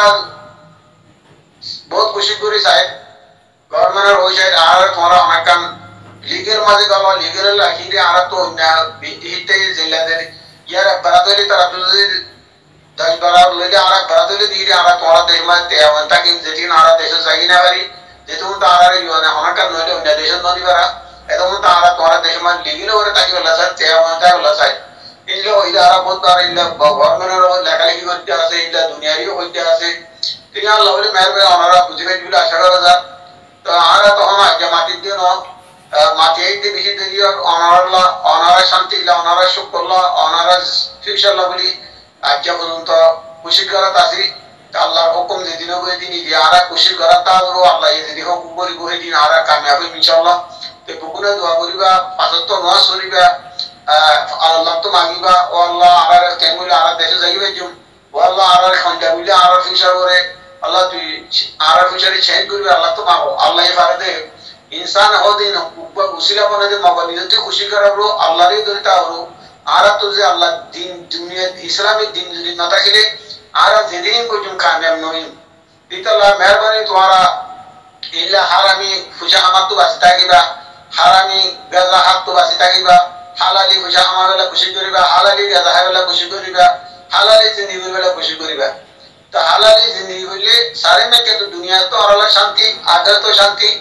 বহুত খুশি করি সাহেব গভর্নমেন্টের ওই সাইড আর তোমরা অনেকখান লিগের মাঝে গেল লিগের লাগিয়ে আর তো হিতে জেলাদের ইয়ার বারাদলি তারা যদি দশ বারা লইলে আর বারাদলি দিয়ে আর তোমরা দেশ মাঝে তেমন তাকে যেদিন আর দেশে যাই না পারি যেহেতু তারা মানে অনেকখান নইলে অন্য দেশের নদী পারা এরকম তারা তোমরা দেশ মাঝে লিগেলে ওরে তাকে বলা যায় তেমন তাই বলা যায় ইল্লে ওইটা আর বহুত আর ইল্লা গভর্নমেন্টের লেখালেখি করতে আছে ইল্লা দুনিয়ারিও করতে আছে তিনি আল্লাহ বলে মেহরবানি ওনারা বুঝে পাই বলে আশা করা যায় তো আর তখন আগে মাটির দিয়ে মাটি এইতে বেশি দেরি অনারা অনারা শান্তি অনারা সুখ করলা অনারা ফিউচার বলি আজকে পর্যন্ত খুশি করাত আছি আল্লাহর হুকুম যেদিন হবে দিন আর খুশি করাত তা হলো আল্লাহ যদি হুকুম করিব সেদিন আর কামিয়াব ইনশাআল্লাহ তো বুকুনে দোয়া করিবা পাঁচত্ব নামাজ পড়িবা আল্লাহ তো মাগিবা ও আল্লাহ আর কেমন আর দেশে যাইবে জুম ও আল্লাহ আর খন্ডা বলে আর ফিউচার করে আল্লাহ তুই আর ফিউচারে চেঞ্জ করবি আল্লাহ তো মাগো আল্লাহ পারে দে ইনসান হদিন উসিলা বনে যে মাগো নিজে খুশি করাবো আল্লাহরই দরিতা হলো আর তো যে আল্লাহ দিন দুনিয়া ইসলামিক দিন যদি না থাকিলে আর যেদিন পর্যন্ত কামিয়াব নই দিতাল্লাহ মেহরবানি তোমারা ইল্লা হারামি ফুজা আমার তো বাঁচি থাকিবা হারামি গাজা হাত তো বাঁচি থাকিবা হালালি ফুজা আমার বেলা খুশি করিবা হালালি গাজা বেলা খুশি করিবা হালালি জিন্দিগির বেলা খুশি করিবা তো হালালি জিন্দিগি হইলে সারে মেকে তো দুনিয়া তো আর শান্তি আগে তো শান্তি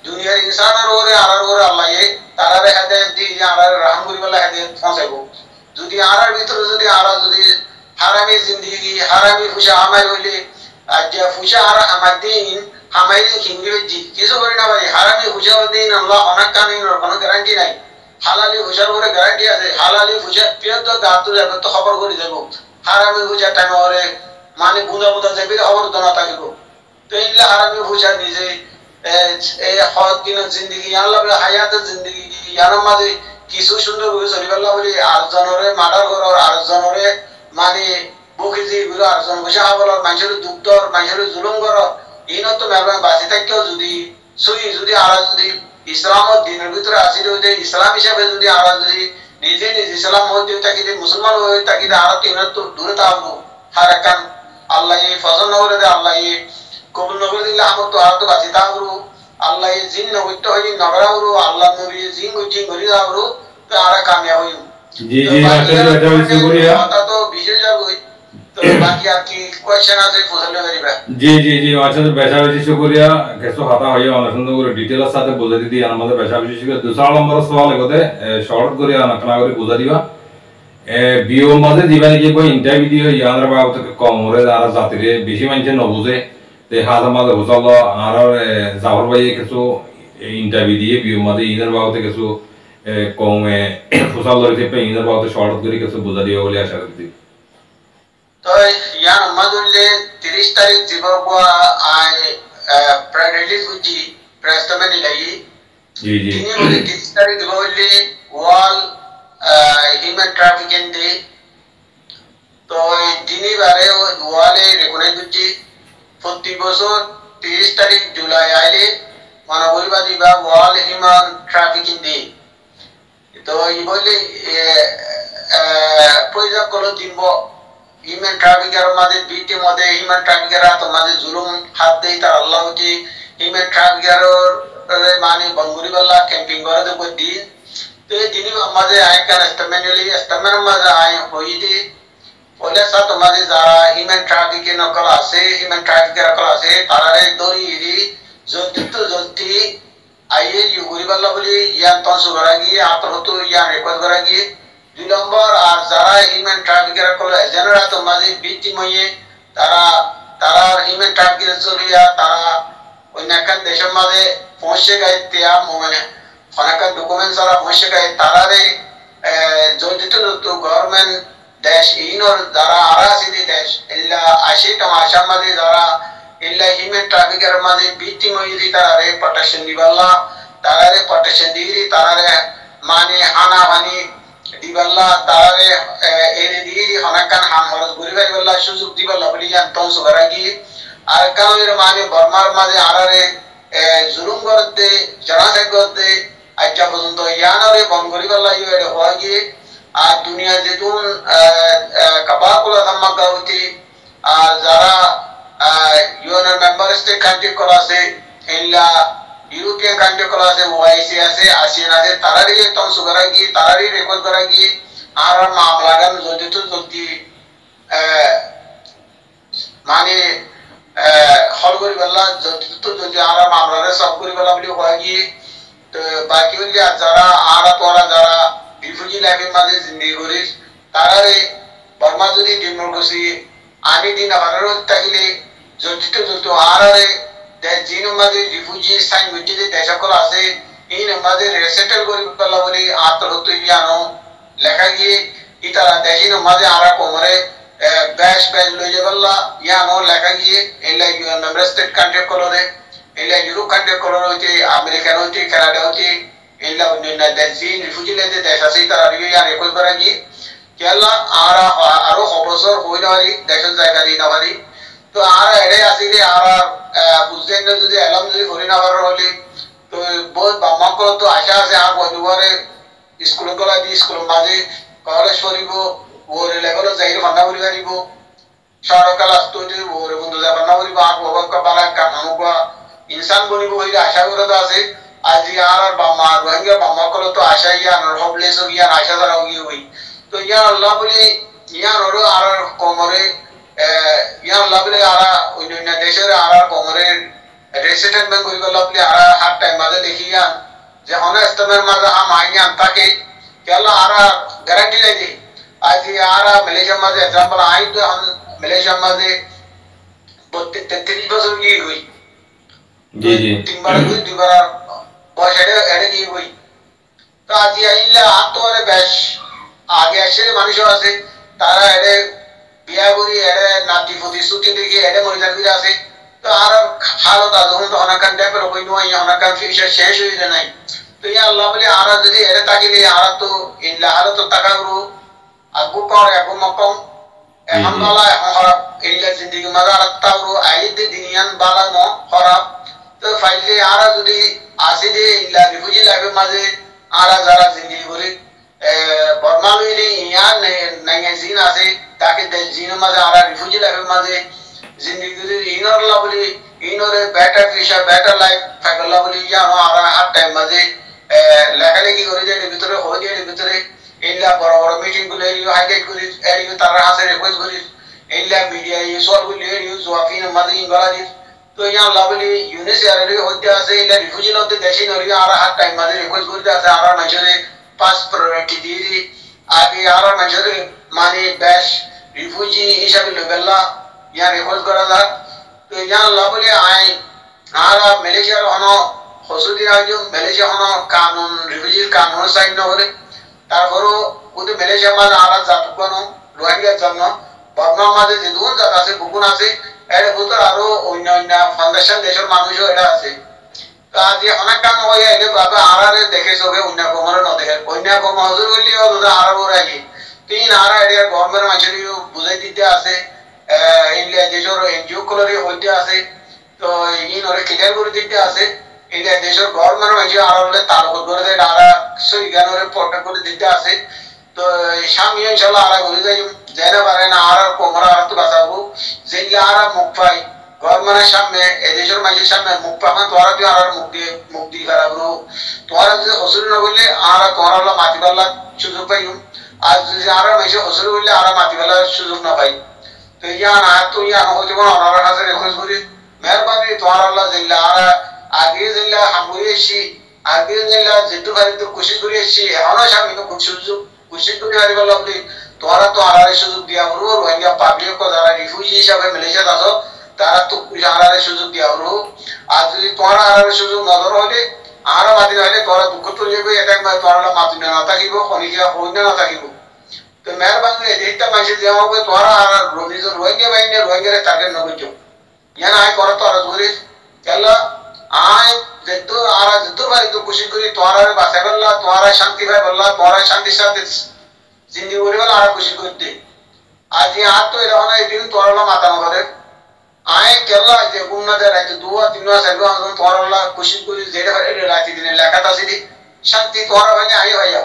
দুনিয়ার ইনসানের ওরে আরার ওরে আল্লাহ তারারে হেদায়েত দি আরার রহম করি বলে হেদায়েত পৌঁছাইবো যদি আরার ভিতরে যদি আরা যদি হারামি জিন্দেগি হারামি ফুশা আমাই হইলে আজ ফুশা আরা আমার দিন আমাই হিংগি জি কিছু করি না ভাই হারামি ফুশা দিন আল্লাহ অনেক কানে কোনো গ্যারান্টি নাই হালালি ফুশার উপরে গ্যারান্টি আছে হালালি ফুশা পিয়ত দাঁতু যাবে তো খবর করে যাব হারামি ফুশা টাইম ওরে মানে বুদা বুদা যাবে খবর তো না থাকিব তো ইল্লা হারামি ফুশা নিজে এই হক দিনের জিন্দেগি আল্লাহ বলে হায়াতের জিন্দেগি ইয়ার মাঝে কিছু সুন্দর করে চলিবাল্লাহ বলি আটজনরে মার্ডার করর আটজনরে মানে বকিজি গুলো আটজন বসে হাবলর মানুষের দুঃখর মানুষের জুলুম করর ইনত তো মেহরবান বাঁচি থাকলেও যদি সই যদি আরা যদি ইসলামত দিনের ভিতরে আসি যে ইসলাম হিসাবে যদি আরা যদি নিজে নিজে ইসলাম হইতে থাকি যে মুসলমান হয়ে থাকি আরা তো ইনত তো দূরে থাকবো হার একখান আল্লাহ এই ফজল নগরে দে আল্লাহ এই কবুল নগরে দিলে আমার তো আর তো বাঁচি থাকবো আল্লাহ জিন নগরতে হই নগরাউরু আল্লাহ নবী জিন জিন গরি দাউরু তো আরা কামিয়াব হই জি জি মাশাআল্লাহ এটা হইছে করিয়া কথা তো বিশেষ যাবই তো বাকি আর কি কোশ্চেন আছে ফুসলে করিবা জি জি জি মাশাআল্লাহ বেশা বেশি শুকরিয়া কিছু হাতা হইয়া অনেক সুন্দর করে ডিটেইলস সাথে বুঝা দিদি আমাদের বেশা বেশি শুকরিয়া দুসরা নম্বর সওয়াল গদে শর্ট করে আনাকনা করে বুঝা দিবা এ বিও মাঝে দিবানি কি কই ইন্টারভিউ দিও ইয়ার বাবু থেকে কম হরে আর জাতিরে বেশি মানছে ন বুঝে তে হাজা মাঝে বুঝালো আর জাফর ভাই কিছু ইন্টারভিউ দিয়ে বিও মাঝে ইনার বাবু থেকে কিছু কমে ফুসাল লইতে পে ইনার বাবু শর্ট করে কিছু বুঝা দিও বলে আশা করি তো ইয়ার মাদুলে তিরিশ তারিখ জিবাবুয়া আই প্রায় রিলিজ হচ্ছি প্রেসমেন্ট লাগি জি জি তিনি বলে তিরিশ তারিখ জিবাবুলে ওয়াল হিউম্যান ট্রাফিকিং ডে তো তিনি বারে ওয়ালে রেকগনাইজ হচ্ছি প্রতি বছর তিরিশ তারিখ জুলাই আইলে মানববাদী বা ওয়াল হিউম্যান ট্রাফিকিং ডে তো এই বলে প্রয়োজন করলো দিব হিউম্যান ট্রাফিকার মাঝে বিটি মধ্যে হিউম্যান ট্রাফিকার তো মাঝে জুলুম হাত দেই তার আল্লাহ হচ্ছে হিউম্যান ট্রাফিকার মানে বঙ্গুরি বাল্লা ক্যাম্পিং করে দেবো দিন তো এই দিনই মাঝে আয় কান স্টেটমেন্ট হলি স্টেটমেন্ট মাঝে আয় হই দি বলে সাথে মাঝে যারা হিউম্যান ট্রাফিকিং নকল আছে হিউম্যান ট্রাফিকার নকল আছে তারারে দড়ি দি জলদি তো জলদি আইয়ে ইউগুরি বাল্লা বলি ইয়ান তনসু করা গিয়ে আত্মহত ইয়ান রেকর্ড করা গিয়ে দুই নম্বর আর যারা হিউম্যান ট্রাফিকার করলো এজেন্টরা তো মাঝে বিটি মইয়ে তারা তারা হিউম্যান ট্রাফিকার জরিয়া তারা অন্য একটা দেশের মাঝে পৌঁছে গায়ে তিয়া মানে অনেক ডকুমেন্টস যারা পৌঁছে গায়ে তারারে জলদিত তো গভর্নমেন্ট দেশ ইনর যারা আরা সিদি দেশ ইল্লা আশিটা মাসের মাঝে যারা ইল্লা হিউম্যান ট্রাফিকার মাঝে বিটি মইয়ে তারারে প্রোটেকশন দিবাল্লা তারারে প্রোটেকশন দিবি তারারে মানে হানা হানি দিবাল্লা তারারে এনে দিয়ে অনেকখান হাম খরচ করিবার বললা সুযোগ দিবাল্লা বলি জান তংস করা গিয়ে আর কারণের মাঝে বর্মার মাঝে আরারে জুলুম করতে জনাসে করতে আজকে পর্যন্ত ইয়ানরে বন করিবাল্লা ইউ এটা হওয়া গিয়ে আর দুনিয়া যেতুন কাবাকুলা ধাম্মাকা হইতে আর যারা ইউএনের মেম্বার স্টেট কান্ট্রি করা আছে এলা ইউরোপিয়ান কান্ট্রি করা আছে ওআইসি আছে আসিয়ান আছে তারারই তংস করা গিয়ে তারারই রেকর্ড করা গিয়ে আর মামলা গান জলদি তো জলদি মানে হল করি বললা জলদি তো জলদি আর মামলারে সব করি বলা বলি হয়ে গিয়ে তো বাকি হইলে যারা আর তোরা যারা রিফিউজি লাইফের মাঝে জিন্দেগি করিস তারারে বর্মা যদি ডেমোক্রেসি আনি দিন আবারও থাকলে জলদি তো জলদি আরারে জিন মাঝে রিফিউজি সাইন হইতে যে দেশকল আছে এই মাঝে রেসেটেল করি বলা বলি আত্মহত ইয়ানো লেখা গিয়ে ইতারা দেশিন মাঝে আরা কোমরে ব্যাশ ব্যাশ লই যাবল্লা ইয়ানো লেখা গিয়ে এলা ইউএন মেম্বার স্টেট কান্ট্রি কলরে এলা ইউরোপ কান্ট্রি কলরে হইতে আমেরিকান হইতে কানাডা হইতে এলা অন্যান্য দেশিন রিফিউজি লেতে দেশ আছে তারা ইয়ান রেকর্ড করা গিয়ে কেলা আরা আরো অবসর হই না পারি দেশের জায়গা দিই না পারি তো আর এড়ে আসি যে আর বুঝতেন যদি এলাম যদি করি না পারো হলে তো বহুত বাম্মাকল তো আশা আছে আর বন্ধুবারে স্কুল গলা দি স্কুল মাঝে কলেজ পড়িব ওর লেভেলে যাই ভান্না করি পারিব সরকার আসতো যে ওর বন্ধু যা ভান্না করিব আর বাবা বালা কামানুকা ইনসান বনিব হইলে আশা করে তো আছে আজি আর বাম্মা রোহিঙ্গা বাম্মাকল তো আশা ইয়ান হবলেস ইয়ান আশা দ্বারা গিয়ে হই তো ইয়ান আল্লাহ বলি ইয়ান ওর আর কোমরে ইয়ান আল্লাহ বলি আর অন্য দেশের আর কোমরে রেসিডেন্টমেন্ট করি গেল আপনি আর হাত টাইম মাঝে দেখিয়া যে অনেস্টমের মাঝে হাম আইয়ান তাকে কেলা আর গ্যারান্টি নাই দি আজ আর মালয়েশিয়ার মাঝে এক্সাম্পল আই তো মালয়েশিয়ার মাঝে তেত্রিশ বছর গিয়ে হই জি জি তিনবার দুই দুইবার বয়স এড়ে এড়ে গিয়ে হই তো আজ আইলা আত্মরে বেশ আগে আসে মানুষ আছে তারা এড়ে বিয়া করি এড়ে নাতি প্রতিশ্রুতি দেখে এড়ে মহিলা ফিরে আছে তো আর হালত যখন তখন কান ডেপের কই নয় এখন কান ফিউচার শেষ হয়ে যায় নাই তো ইয়া আল্লাহ বলে আর যদি এড়ে তাকিলে আর তো ইল্লা হালত টাকা গুরু আগু পাওয়ার আগু মকম এখন বালা এখন খারাপ ইল্লা জিন্দেগি মাঝে আর তাওরু আইতে দিনিয়ান বালা ন খারাপ তো ফাইলে আর যদি আসে যে ইল্লা রিফিউজি লাইফের মাঝে আর যারা জিন্দেগি করে বর্মালুইলে ইয়ান নাইয়া জিন আছে তাকে জিনের মাঝে আর রিফিউজি লাইফের মাঝে জিন্দেগি ইনর আল্লাহ বলি ইনরে বেটার ফিউচার বেটার লাইফ ফাইল্লাহ বলি ইয়ানো আর হাত টাইম মাঝে লেখালেখি করে যে ভিতরে হয়ে যায় ভিতরে ইল্লা বড় বড় মিটিং গুলো এরিও হাইলাইট করি এরিও তারা হাসে রিকোয়েস্ট করি ইল্লা মিডিয়া এই সব গুলো এরিও জোয়াফিন মাঝে ইংলাদেশ তো ইয়া আল্লাহ বলি ইউনিস এরিও হইতে আছে ইল্লা রিফিউজি লতে দেশে নরিয়া আর হাত টাইম মাঝে রিকোয়েস্ট করতে আছে আর নজরে পাস প্রায়োরিটি দিয়ে দি আগে আর নজরে মানে বেশ রিফিউজি হিসাবে লেভেললা ইয়া রিকোয়েস্ট করা যায় তো ইয়া আল্লাহ বলি আই আর মালয়েশিয়ার হনো হসুদি রাজ্য মালয়েশিয়া হনো কানুন রিফিউজি কানুন সাইন না করে তারপরও ওদের মালয়েশিয়ার মাঝে আর জাত কোনো রোহিঙ্গার জন্য বর্মার মাঝে যে দুজন জাত আছে বুকুন আছে এর ভিতর আরো অন্য অন্য ফাউন্ডেশন দেশের মানুষও এটা আছে তো আজ অনেক কাম হয়ে এলে বাবা আর দেখে চোখে অন্য কমরে ন দেখে অন্য কম হজুর হইলেও দাদা আর ওর আগে তিন আর এরিয়ার গভর্নমেন্ট মানুষের বুঝাই দিতে আছে ইন্ডিয়া দেশের এনজিও গুলোর হইতে আছে তো ইন ওরে ক্লিয়ার করে দিতে আছে ইন্ডিয়া দেশের গভর্নমেন্ট মানুষ আর হলে তালুক করে দেয় আর সই জ্ঞানের প্রোটেক্ট করে দিতে আছে তো সামনে ইনশাআল্লাহ আর বলে যাই জানা পারে না আর কোমরা আর তো বাঁচাবো যেগুলো আর মুখ পাই গভর্নমেন্টের সামনে এই দেশের মানুষের সামনে মুখ পাবেন তোরা তুই আর মুখ দিয়ে মুখ দিয়ে খারাপ তোরা যদি হসুর না বললে আর তোরা হলো মাটি পাল্লার সুযোগ পাই আর যদি আর মানুষ হসুর বললে আর মাটি পাল্লার সুযোগ না পাই তো ইয়া না তো ইয়া না হইতে কোনো অনার কাছে রিকোয়েস্ট করি মেহরবানি তোরা আল্লাহ জিল্লা আর আগে জিল্লা হামুরি এসি আগে জিল্লা যেটু ভাই তো কোশিশ করে এসি এখনো সামনে তো সুযোগ কোশিশ করে হারি বললাম আপনি তোরা তো আর সুযোগ দিয়া হলো রোহিঙ্গা পাবলিক কো যারা রিফিউজি হিসাবে মালয়েশিয়াতে আছো তারা তো আর সুযোগ দিয়া হলো আর যদি তোরা আর সুযোগ নজর হলে আর মাতি হলে তোরা দুঃখ তুলে যাবে এটা তোরা মাতি না থাকিব খনিকা হই না থাকিব তো মেহরবানি এইটা মাইসে যে হবে তোরা আর রোহিঙ্গা রোহিঙ্গা বাইনে রোহিঙ্গা টার্গেট না করছো ইয়ান আই করা তোরা ধরে কেলা আই যেতো আর যেতো ভাই তো খুশি করি তোরা বাঁচা বললা তোরা শান্তি ভাই বললা তোরা শান্তির সাথে জিন্দি করে বলা আর খুশি করতে আজ আর তো এরা না এদিন তোরা মাথা না করে আই কেলা যে গুণনা দে রাতে দুয়া তিনয়া সাইবা আজন তোরা খুশি করি যেটা রাতে দিনে লেখা আছে দি শান্তি তোরা ভাই আই ভাইয়া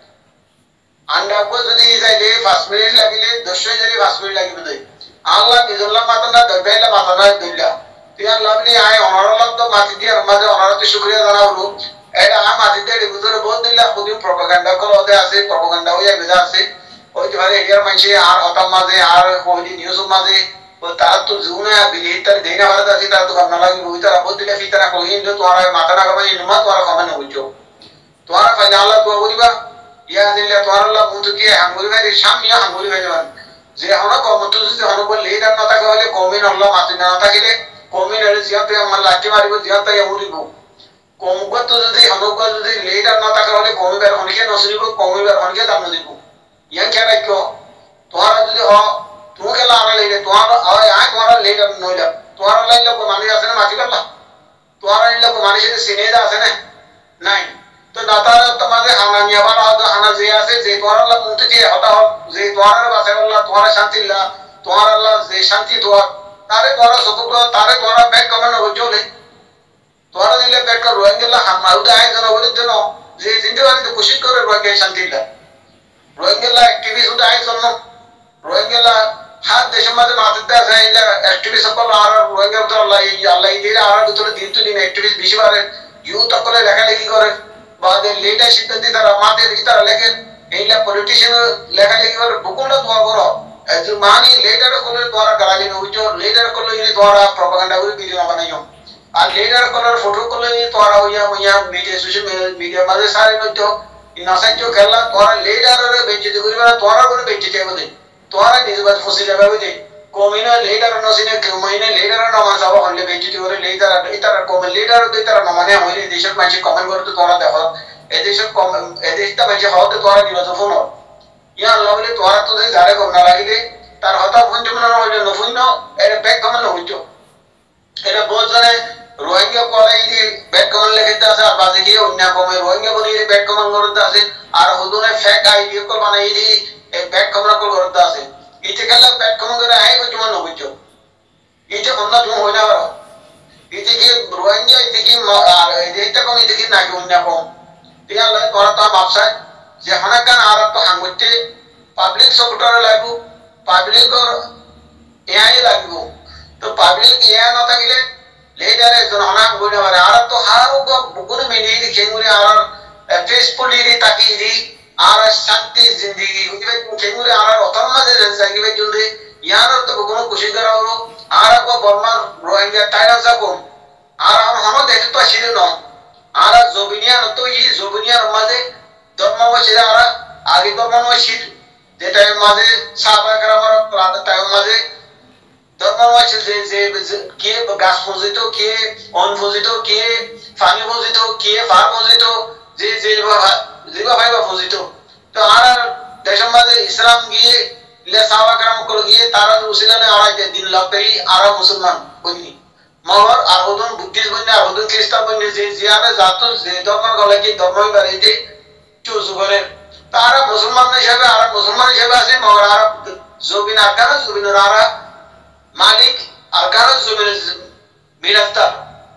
আন্ডা কো যদি যাইলে পাঁচ মিনিট লাগিলে দশ মিনিট পাঁচ মিনিট লাগিবে দেই আল্লাহ নিজল্লা মাথা না দইলা মাথা না দইলা তুই আল্লাহ বলি আই অনারলাম তো মাটি দিয়ে মাঝে অনারতে শুকরিয়া জানাবো এটা আ মাটি দিয়ে ভিতরে বল দিলা খুদি প্রপাগান্ডা করে ওদে আছে প্রপাগান্ডা হইয়া বেজা আছে হইতে পারে এরিয়ার মানুষে আর অতাম মাঝে আর কোহলি নিউজ মাঝে ও তার তো জুনা বিলিহিতার দেনা ভারত আছে তার তো ভাবনা লাগি ওই তারা বল দিলা ফিতারা কইন যে তোরা মাথা না কমাই নুমা তোরা কমানো হইছো তোরা ফাইনাল আল্লাহ তো বলিবা ইয়া দিল্লা তোরা আল্লাহ মুতো দিয়ে হাঙ্গুরি ভাই সামিয়া হাঙ্গুরি ভাই যান যে হনো কমত যদি হনো বল লিডার না থাকে হলে কমিন আল্লাহ মাতি না থাকিলে কমিন এর জিয়াতে আমার লাঠি মারিব জিয়াতে এমুরিব কমগত যদি হনক যদি লিডার না থাকে হলে কমিবার অনেকে নসরিব কমিবার অনেকে দাম দিব ইয়ান কে রাখো তোরা যদি হ তুমি কেলা আনা লইলে তোরা আয় আয় তোরা লিডার নইলা তোরা লাইলে কো মানি আছে না মাটি করলা তোরা লাইলে কো মানি সাথে সিনেদা আছে না নাই তো দাতার তোমাদের হানা নিয়াবার আদা হানা যে আছে যে তোরা আল্লাহ মুতে দিয়ে হতা যে তোরা বাসা আল্লাহ তোরা শান্তিল্লাহ তোরা আল্লাহ যে শান্তি তোরা তারে তোরা সবক তারে তোরা ব্যাক কমেন্ট হজলে তোরা দিলে ব্যাক কর রোহিঙ্গা হামা উদা আই জানা বলে দেন যে জিন্দেবাড়ি তো কোশিশ করে রোহিঙ্গা শান্তিল্লাহ রোহিঙ্গা অ্যাক্টিভিস্ট উদা আই জন্য রোহিঙ্গা হাত দেশের মধ্যে মাথাতে আছে এটা অ্যাক্টিভিস্ট সকল আর রোহিঙ্গা তো আল্লাহ আল্লাহ দিলে আর ভিতরে দিন তো দিন অ্যাক্টিভিস্ট বেশি বাড়ে ইউথ সকলে লেখালেখি করে বাদে লিডারশিপ দি তারা মাদের ইতারা লেখেন এইলা পলিটিশিয়ান লেখালেখি করে বুকুলটা দোয়া করো যে মানি লিডার কোলে দ্বারা গালি নউছো লিডার কোলে ইনি দ্বারা প্রপাগান্ডা করে ভিডিও বানাইও আর লিডার কলার ফটো কলে তোরা হইয়া হইয়া মিডিয়া সোশ্যাল মিডিয়া মাঝে সারে নইতো ইনাসাইজ খেলা তোরা লিডারের বেঞ্চিতে করিবা তোরা করে বেঞ্চিতে হবে তোরা নিজবাদ ফসি যাবে হবে কমিনা লিডার নসিনে কমিনা লিডার নাম সাবা হলে বেঞ্চিতে করে লিডার ইতার কম লিডার তো ইতার মানে হইলে দেশের মাঝে কমেন্ট করতে তোরা দেখো এই দেশের কম এই দেশটা মাঝে হতে তোরা নিবাস ফোন ইয়া আল্লাহ বলে তোরা তো যারে কম না লাগিলে তার হতা ফোন জমনা হইলে নফুন্য এর ব্যাক কমেন্ট হইতো এটা বলছনে রোহিঙ্গা কলাই দি ব্যাক কমেন্ট লিখতে আছে আর বাজে গিয়ে অন্য কমে রোহিঙ্গা বলি ব্যাক কমেন্ট করতে আছে আর হুদুনে ফেক আইডি কল বানাই দি এই ব্যাক কমেন্ট কল করতে আছে ইতে গেলে ব্যাক কমেন্ট করে আই কই তোমার নবুঝো ইতে অন্য তুমি হইনা পারো ইতে কি রোহিঙ্গা ইতে কি আর এইটা কম ইতে কি না কি অন্য কম তিয়া আল্লাহ করা তো মাপসায় যে হানাকান আর তো হাঙ্গতে পাবলিক সেক্টরে লাগু পাবলিক এআই লাগু তো পাবলিক এআই না থাকিলে লেডারে জন হানা বইনা পারে আর তো হারু বুকুন মিনি দি কেঙ্গুরি আর ফেসফুলি দি তাকি দি আর শান্তি জিন্দেগি বুঝবে কেঙ্গুরি আর অতর মাঝে জাগিবে জুন্দে ইয়ার তো বুকুন খুশি করাও আর কো বর্মার রোহিঙ্গা টাইরা যাবো আর হনো দেখতে তো আসিরে ন আর জবিনিয়া তো ই জবিনিয়ার মাঝে ধর্মবাসীরা আর আগে ধর্মবাসীর যেটা মাঝে সাহাবা کرامর তাই মাঝে ধর্মবাসী যে যে কে গাছ পূজিত কে অন পূজিত কে পানি পূজিত কে ফার পূজিত যে যে জিবা ভাই বা পূজিত তো আর দেশের মাঝে ইসলাম গিয়ে লে সাহাবা کرام করে গিয়ে তারা উসিলানে আর দিন লাপেই আর মুসলমান বনি মগর আর ওদন বুদ্ধিস্ট বনি আর ওদন খ্রিস্টান বনি যে জিয়ারে জাত যে ধর্ম গলে কি ধর্মই বাড়িতে চুজ করে তারা মুসলমান হিসেবে আর মুসলমান হিসেবে আছে মগর আর জবিন আরকান জবিনের আর মালিক আরকান জবিন মিরাস্তার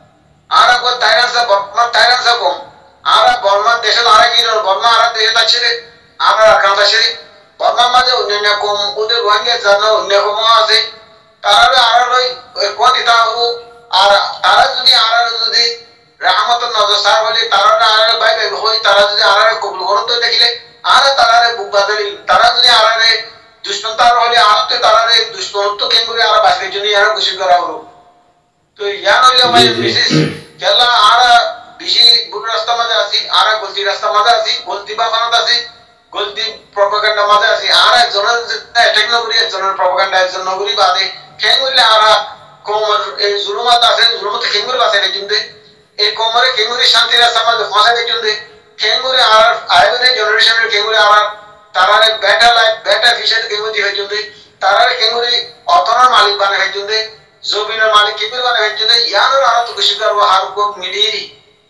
আর কো তাইরাসা বর্মা তাইরাসা কম আর বর্মা দেশে আর কি বর্মা আর দেশে আছে আর আরকান আছে বর্মা মাঝে অন্য কম ওদের রোহিঙ্গা জানো অন্য কম আছে তারা আর লই কোন দিতা হবো আর তারা যদি আর যদি রহমতের নজর সার বলে তারা আর ভাই ভাই হই তারা যদি আর কবুল করন তো দেখিলে আর তারারে বুক বাদলি তারা যদি আরারে দুষ্মন্তার হলে আর তো তারারে দুষ্মন্ত কেন করে আর বাসের জন্য আর খুশি করা হলো তো ইয়ান হইলে ভাই বিশেষ কেলা আর বেশি বুক রাস্তা মাঝে আছি আর গলতি রাস্তা মাঝে আছি গলতি বানাত আছি গলতি প্রপাগান্ডা মাঝে আছি আর জনের অ্যাটাক না করি জনের প্রপাগান্ডা একজন নগরী বাদে কেন হইলে আর কোমর এই জুলুমাত আছে জুলুমতে কেন করে বাসে কিন্তু এই কোমরে কেন করে শান্তি রাস্তা মাঝে ফাঁসা কিন্তু কেঙ্গুরে আর আইবনে জেনারেশনের কেঙ্গুরে আর তারারে বেটা লাইফ বেটা ফিশার কেঙ্গুরি হইজুন্দে তারারে কেঙ্গুরি অতনার মালিক বানে হইজুন্দে জবিনের মালিক কিবির বানে হইজুন্দে ইয়ানোর আর তো খুশি করব আর কো মিডিরি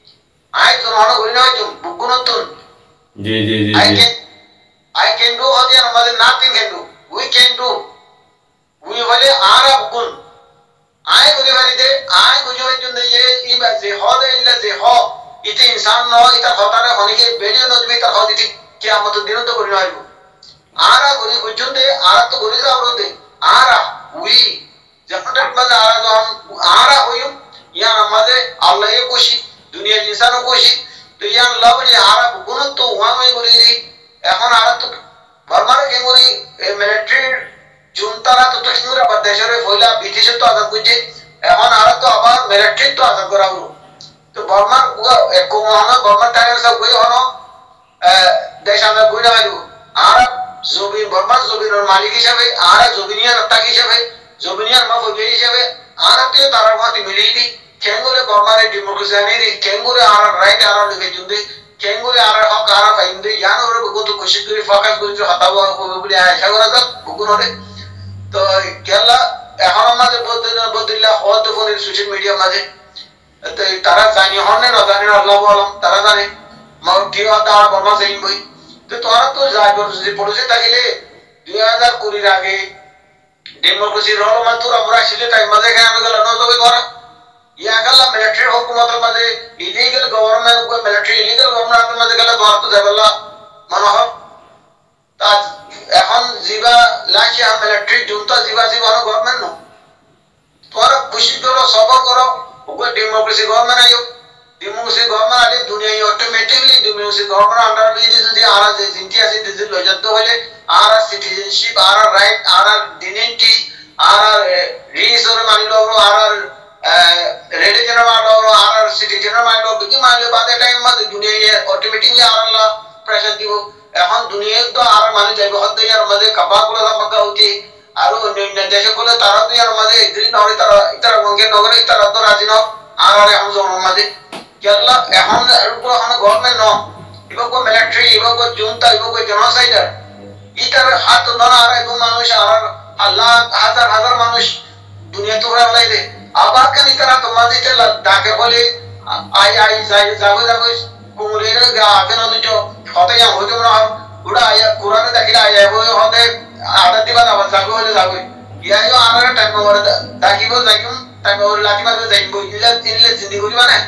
আই তো হন কইনা হইজু বুকুনতুন জি জি জি I can I can do হদিয়া আমাদের nothing can do we can do we বলে আর বুকুন আই করি বাড়িতে আই বুঝো হইজুন্দে এই ই বাজে হদে ইল্লা যে হ ইতে ইনসান ন ইতা হতারে হনিকে বেরিয়ে নজবে তার হদিতি কিয়ামত দিন তো করি নাইব আরা গরি বুঝুন্দে আরা তো গরি যাওরতে আরা উই যখনটা মাঝে আরা যখন আরা হইম ইয়া আমাদের আল্লাহ এ খুশি দুনিয়া ইনসানও খুশি তো ইয়া আল্লাহ বলি আরা গুণ তো ওয়ামে করি দি এখন আরা তো বর্মারে কে করি মিলিটারি জুনতারা তো তো কিংরা বাদেশরে ফয়লা ব্রিটিশ তো আজাদ কইছে এখন আরা তো আবার মিলিটারি তো আজাদ করাবো তো বর্মার এক কোমহানা বর্মার টাইগার সব গই হনো দেশ আমরা গইনা হইলো আর জবিন বর্মার জবিনের মালিক হিসেবে আর জবিনিয়ার আত্মা হিসেবে জবিনিয়ার মাফজি হিসেবে আর তে তারা মাটি মিলিদি কেঙ্গুরে বর্মারে ডেমোক্রেসি আনি কেঙ্গুরে আর রাইট আর লিখে জুন্দে কেঙ্গুরে আর হক আর ফাইন্দে ইয়ান ওরে কত কোশিশ করে ফোকাস করে হতাবা হবে বলে আশা করা যাক বুকুনরে তো কেলা এখন আমাদের বদল বদলিলা হত ফোনের সোশ্যাল মিডিয়া মাঝে তো তারা জানি হনে না জানি আল্লাহ আলম তারা জানে মর কি হতা আর বর্মা যাই বই তো তোরা তো যাই যদি পড়ছে তাইলে দুই হাজার কুড়ির আগে ডেমোক্রেসি রল মাতুর আমরা ছিল তাই মাঝে কেন আমি গেল নজবে করা ইয়া গেল মিলিটারি হুকুমতের মাঝে ইলিগাল গভর্নমেন্ট কো মিলিটারি ইলিগাল গভর্নমেন্টের মাঝে গেল তোরা তো যাবেলা মনোহ তা এখন জিবা লাখি মিলিটারি জুনতা জিবা জিবা গভর্নমেন্ট নো তোরা খুশি করো সবর করো ऊपर डेमोक्रेसी गवर्नमेंट आयो डेमोक्रेसी गवर्नमेंट आले दुनिया ही ऑटोमेटिकली डेमोक्रेसी गवर्नमेंट अंडर ली যদি আর যে জিনটি আছে দিতে লজাত হলে আর সিটিজেনশিপ আর রাইট আর ডিগনিটি আর রিসোর মানিলো আর রেডি যেন মারলো আর সিটি যেন মারলো বিকি মারলে বাদে টাইম মধ্যে দুনিয়া অটোমেটিকলি আর আল্লাহ প্রেসার দিব এখন দুনিয়া তো আর মানে যাইব হদ্দে আর মধ্যে কাবা করে মাকা উঠি আর অন্য দেশে বলে তারা তো আর মধ্যে এগ্রি না হলে তারা ইতারা গঙ্গে নগরে ইতারা তো রাজি ন আর আর এখন জন্ম মধ্যে কেল্লা এখন এখন গভর্নমেন্ট ন ইবকো মিলিটারি ইবকো জুনতা ইবকো জেনোসাইডার ইতার হাত ধরা আর এক মানুষ আর আল্লাহ হাজার হাজার মানুষ দুনিয়া তো হলাই রে আবার কেন তারা তোমাদের ডাকে বলে আই আই যাই যাবে যাবে কুমুরের গা কেন দুটো হতে যা হতে না ওরা আয়া কোরআনে দেখিলে আয়া বই হতে আদা দিবা আবার যাবে হলে যাবে ইয়াইও আর টাইম করে ডাকিব যাইকুম টাইম করে লাগি মারবে যাইব ইলা তিনলে জিন্দি করিবা না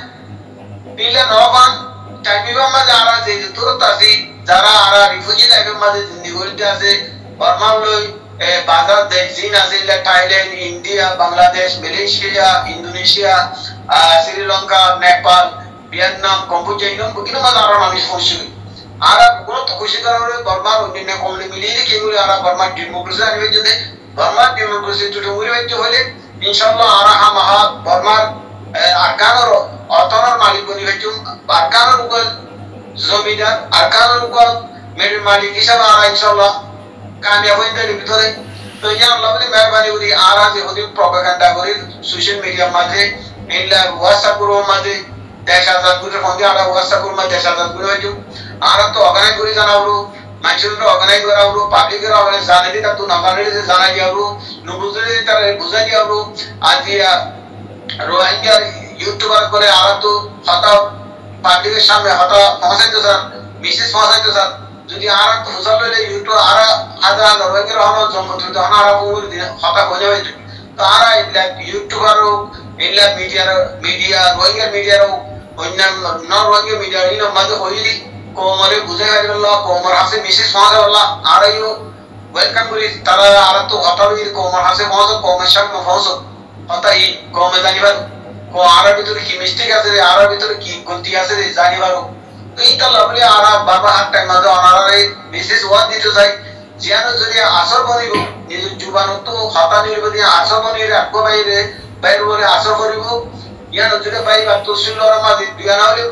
তিনলে নবান টাইমিবা মাঝে আর যে তুরত আছে যারা আর রিফিউজি লাইফের মাঝে জিন্দি করিতে আছে বর্মান লই বাজার দেশ চীন আছে Thailand India Bangladesh Malaysia Indonesia Sri Lanka Nepal Vietnam Cambodia ইনম বুকিনো মাঝে আর মানুষ পৌঁছে আর কোনো তো খুশি করার বর্মার অন্যান্য কমলে মিলিয়ে কেগুলি আর বর্মার ডেমোক্রেসি আনবে যদি বর্মার ডেমোক্রেসি দুটো মুড়ি হলে ইনশাআল্লাহ আর মহা বর্মার আরকানের অর্থনের মালিক বনি হইতুম আরকানের উপর জমিদার আরকানের উপর মেরির মালিক হিসাবে আর ইনশাআল্লাহ কামিয়াব হইতে ভিতরে তো ইয়া আল্লাহ বলে মেহরবানি করি আর আজ হদি প্রপাগান্ডা করি সোশ্যাল মিডিয়ার মাঝে ইনলা হোয়াটসঅ্যাপ গ্রুপের মাঝে দেশ আজাদ গ্রুপের ফোন দিয়ে আর হোয়াটসঅ্যাপ গ্রুপের মাঝে দেশ আজাদ গ্রুপ হইতুম আর তো অর্গানাইজ করি জানাবো মানুষের অর্গানাইজ করাবো পাবলিকের অর্গানাইজ জানাই দিই তা তো না জানাই যে জানাই দিয়াবো নুবুজে তার বুঝাই দিয়াবো আজ ইয়া রোহিঙ্গা ইউটিউবার করে আর তো হতা পাবলিকের সামনে হতা পৌঁছাইতো স্যার মেসেজ পৌঁছাইতো স্যার যদি আর তো হুসাল লইলে ইউটিউব আর হাজার হাজার রোহিঙ্গা রহমান জন্ম তুলতে হন আর পুরো দিন হতা হয়ে যাবে তো আর ইলা ইউটিউবার ইলা মিডিয়ার মিডিয়া রোহিঙ্গা মিডিয়ার অন্যান্য নন রোহিঙ্গা মিডিয়া ইন মাঝে হইলি কোমরে বুঝাই গেল কোমর হাসে মেসেজ পৌঁছাইলা আর ইউ ওয়েলকাম করি তারা আর তো হতা লই কোমর হাসে পৌঁছ কোমর সামনে পৌঁছ হতা ই কোমে জানিবার কো আর ভিতরে কি মিস্টেক আছে আর ভিতরে কি গলতি আছে জানিবার তো এইটা লাভলে আর বাবা হাত টাইম মাঝে অনারে মেসেজ ওয়ান দিতে চাই যেন যদি আসর বনিব নিজ জুবান তো হতা নিব দিয়ে আসর বনি রাখবো বাইরে বাইরে বলে আসর করিব ইয়ান যদি পাইবা তো সুলর মাঝে বিয়ানা হলে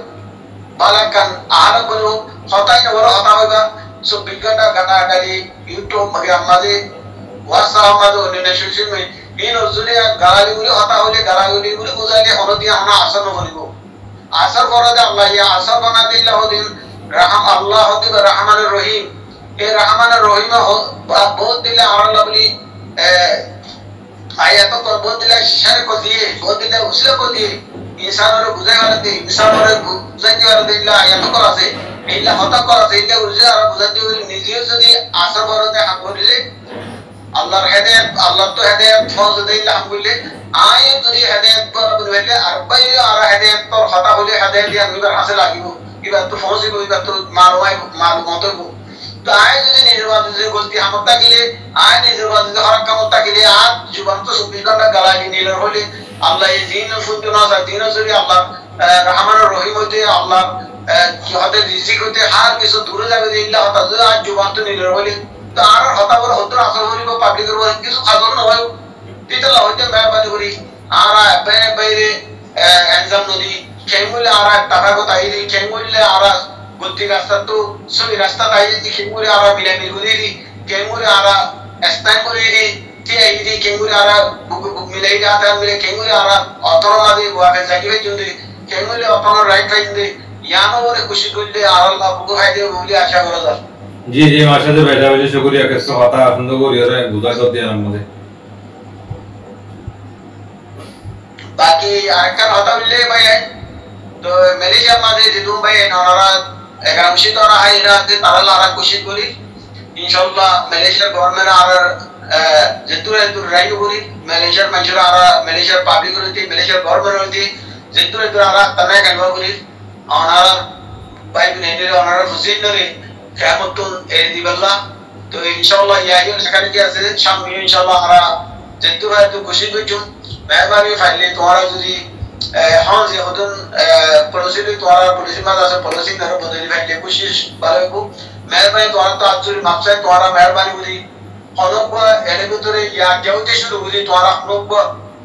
বালাকান আহার বলব হতাই না বড় হতা হইবা সব বিজ্ঞানটা গানা গালি ইউটিউব মাঝে হোয়াটসঅ্যাপ মাঝে অন্যান্য সোশ্যাল মিডিয়া এই নজরে গালালি গুলি হতা হলে গালালি গুলি বুঝাইলে হলদি আমরা আসর করিব আসর করতে আল্লাহ ইয়া আসর বানা দিল্লাহ দিন রাহম আল্লাহ হদিব রহমানুর রহিম এই রহমানুর রহিম বহুত দিলে আল্লাহ বলি আয়াত তো বহুত দিলে শিশারে কো দিয়ে বহুত দিলে উসলে কো দিয়ে ইনসানের বুঝাই গেল দে ইনসানের বুঝাই দিবার দিল্লাহ আয়াত কর আছে এইলা হতা কর আছে এইলা উজে আর বুঝাই দিও নিজে যদি আসর করতে হাত ধরিলে আল্লাহর হেদায়েত আল্লাহ তো হেদায়েত ফজ দিল্লাহ বললে আয় যদি হেদায়েত করা বললে আর বাই আর হেদায়েত তোর হতা হলে হেদায়েত দিয়া নিবার হাসে লাগিব এবার তো ফজ দিব এবার তো মারওয়াই মালুমত হইব তো আয় যদি নির্বাচন যদি গলতি হামত থাকিলে আয় নির্বাচন যদি হরক কামত থাকিলে আর জীবন তো চব্বিশ ঘন্টা গালালি নিলর হলে আল্লাহ এই দিন ফুট না যায় দিন যদি আল্লাহ রহমানুর রহিম হইতে আল্লাহ কি হতে রিজিক হইতে হার কিছু দূরে যাবে দিল্লাহ হতা যদি আজ জীবন তো নিলর হলে তো আর হতা বড় হত আসল হইব পাবলিকের বড় কিছু খাজন না হয় তিতলা হইতে মেহরবানি করি আর বাইরে বাইরে এনজাম নদী খেমুলে আর টাকা কথা এই খেমুলে আর গতি রাস্তা তো সবই রাস্তা তাই যে খেমুলে আর মিলাই মিল করি দি খেমুলে আর স্থান করে দি তে এই দি খেমুলে আর বুক বুক মিলাই যাতা মিলে খেমুলে আর অতর মাঝে ওয়াকে জাগিবে যদি খেমুলে অতর রাইট রাইট দি ইয়ানো ওরে খুশি করলে আর আল্লাহ বুক হাই দেবে বলে আশা করা যায় জি জি মাশাআল্লাহ বেটা বেটা শুকরিয়া কেসো হতা সুন্দর করি রে বুঝা তো দিয়ে আমাদের বাকি আরেকটা কথা বললে ভাই তো মালয়েশিয়ার মাঝে যেতুম ভাই ওনারা একাংশিত ওরা হাইরাতে তারা লারা খুশি করি ইনশাআল্লাহ মালয়েশিয়ার গভর্নমেন্ট আর যেতুর যেতুর রাইড করি মালয়েশিয়ার মানুষরা আর মালয়েশিয়ার পাবলিক হইতে মালয়েশিয়ার গভর্নমেন্ট হইতে যেতুর যেতুর আর তারা কালবা করি ওনারা ভাই বিনে ওনারা খুশি করে কিয়ামতুন এ দিবাল্লাহ তো ইনশাআল্লাহ ইয়াইও সেখানে কি আছে সামনে ইনশাআল্লাহ আমরা যেতুর যেতু খুশি কইতুম মেহরবানি ফাইলে তোমারা যদি হন যে হদন পলিসি তোমারা পলিসি মাঝে আছে পলিসি ধরো বদলি ফাইলে কোশিশ ভালো খুব মেহরবানি তোমারা তো আজুরি মাপসাই তোমারা মেহরবানি করি অনব এর ভিতরে ইয়া কেউতে শুরু করি তোমারা অনব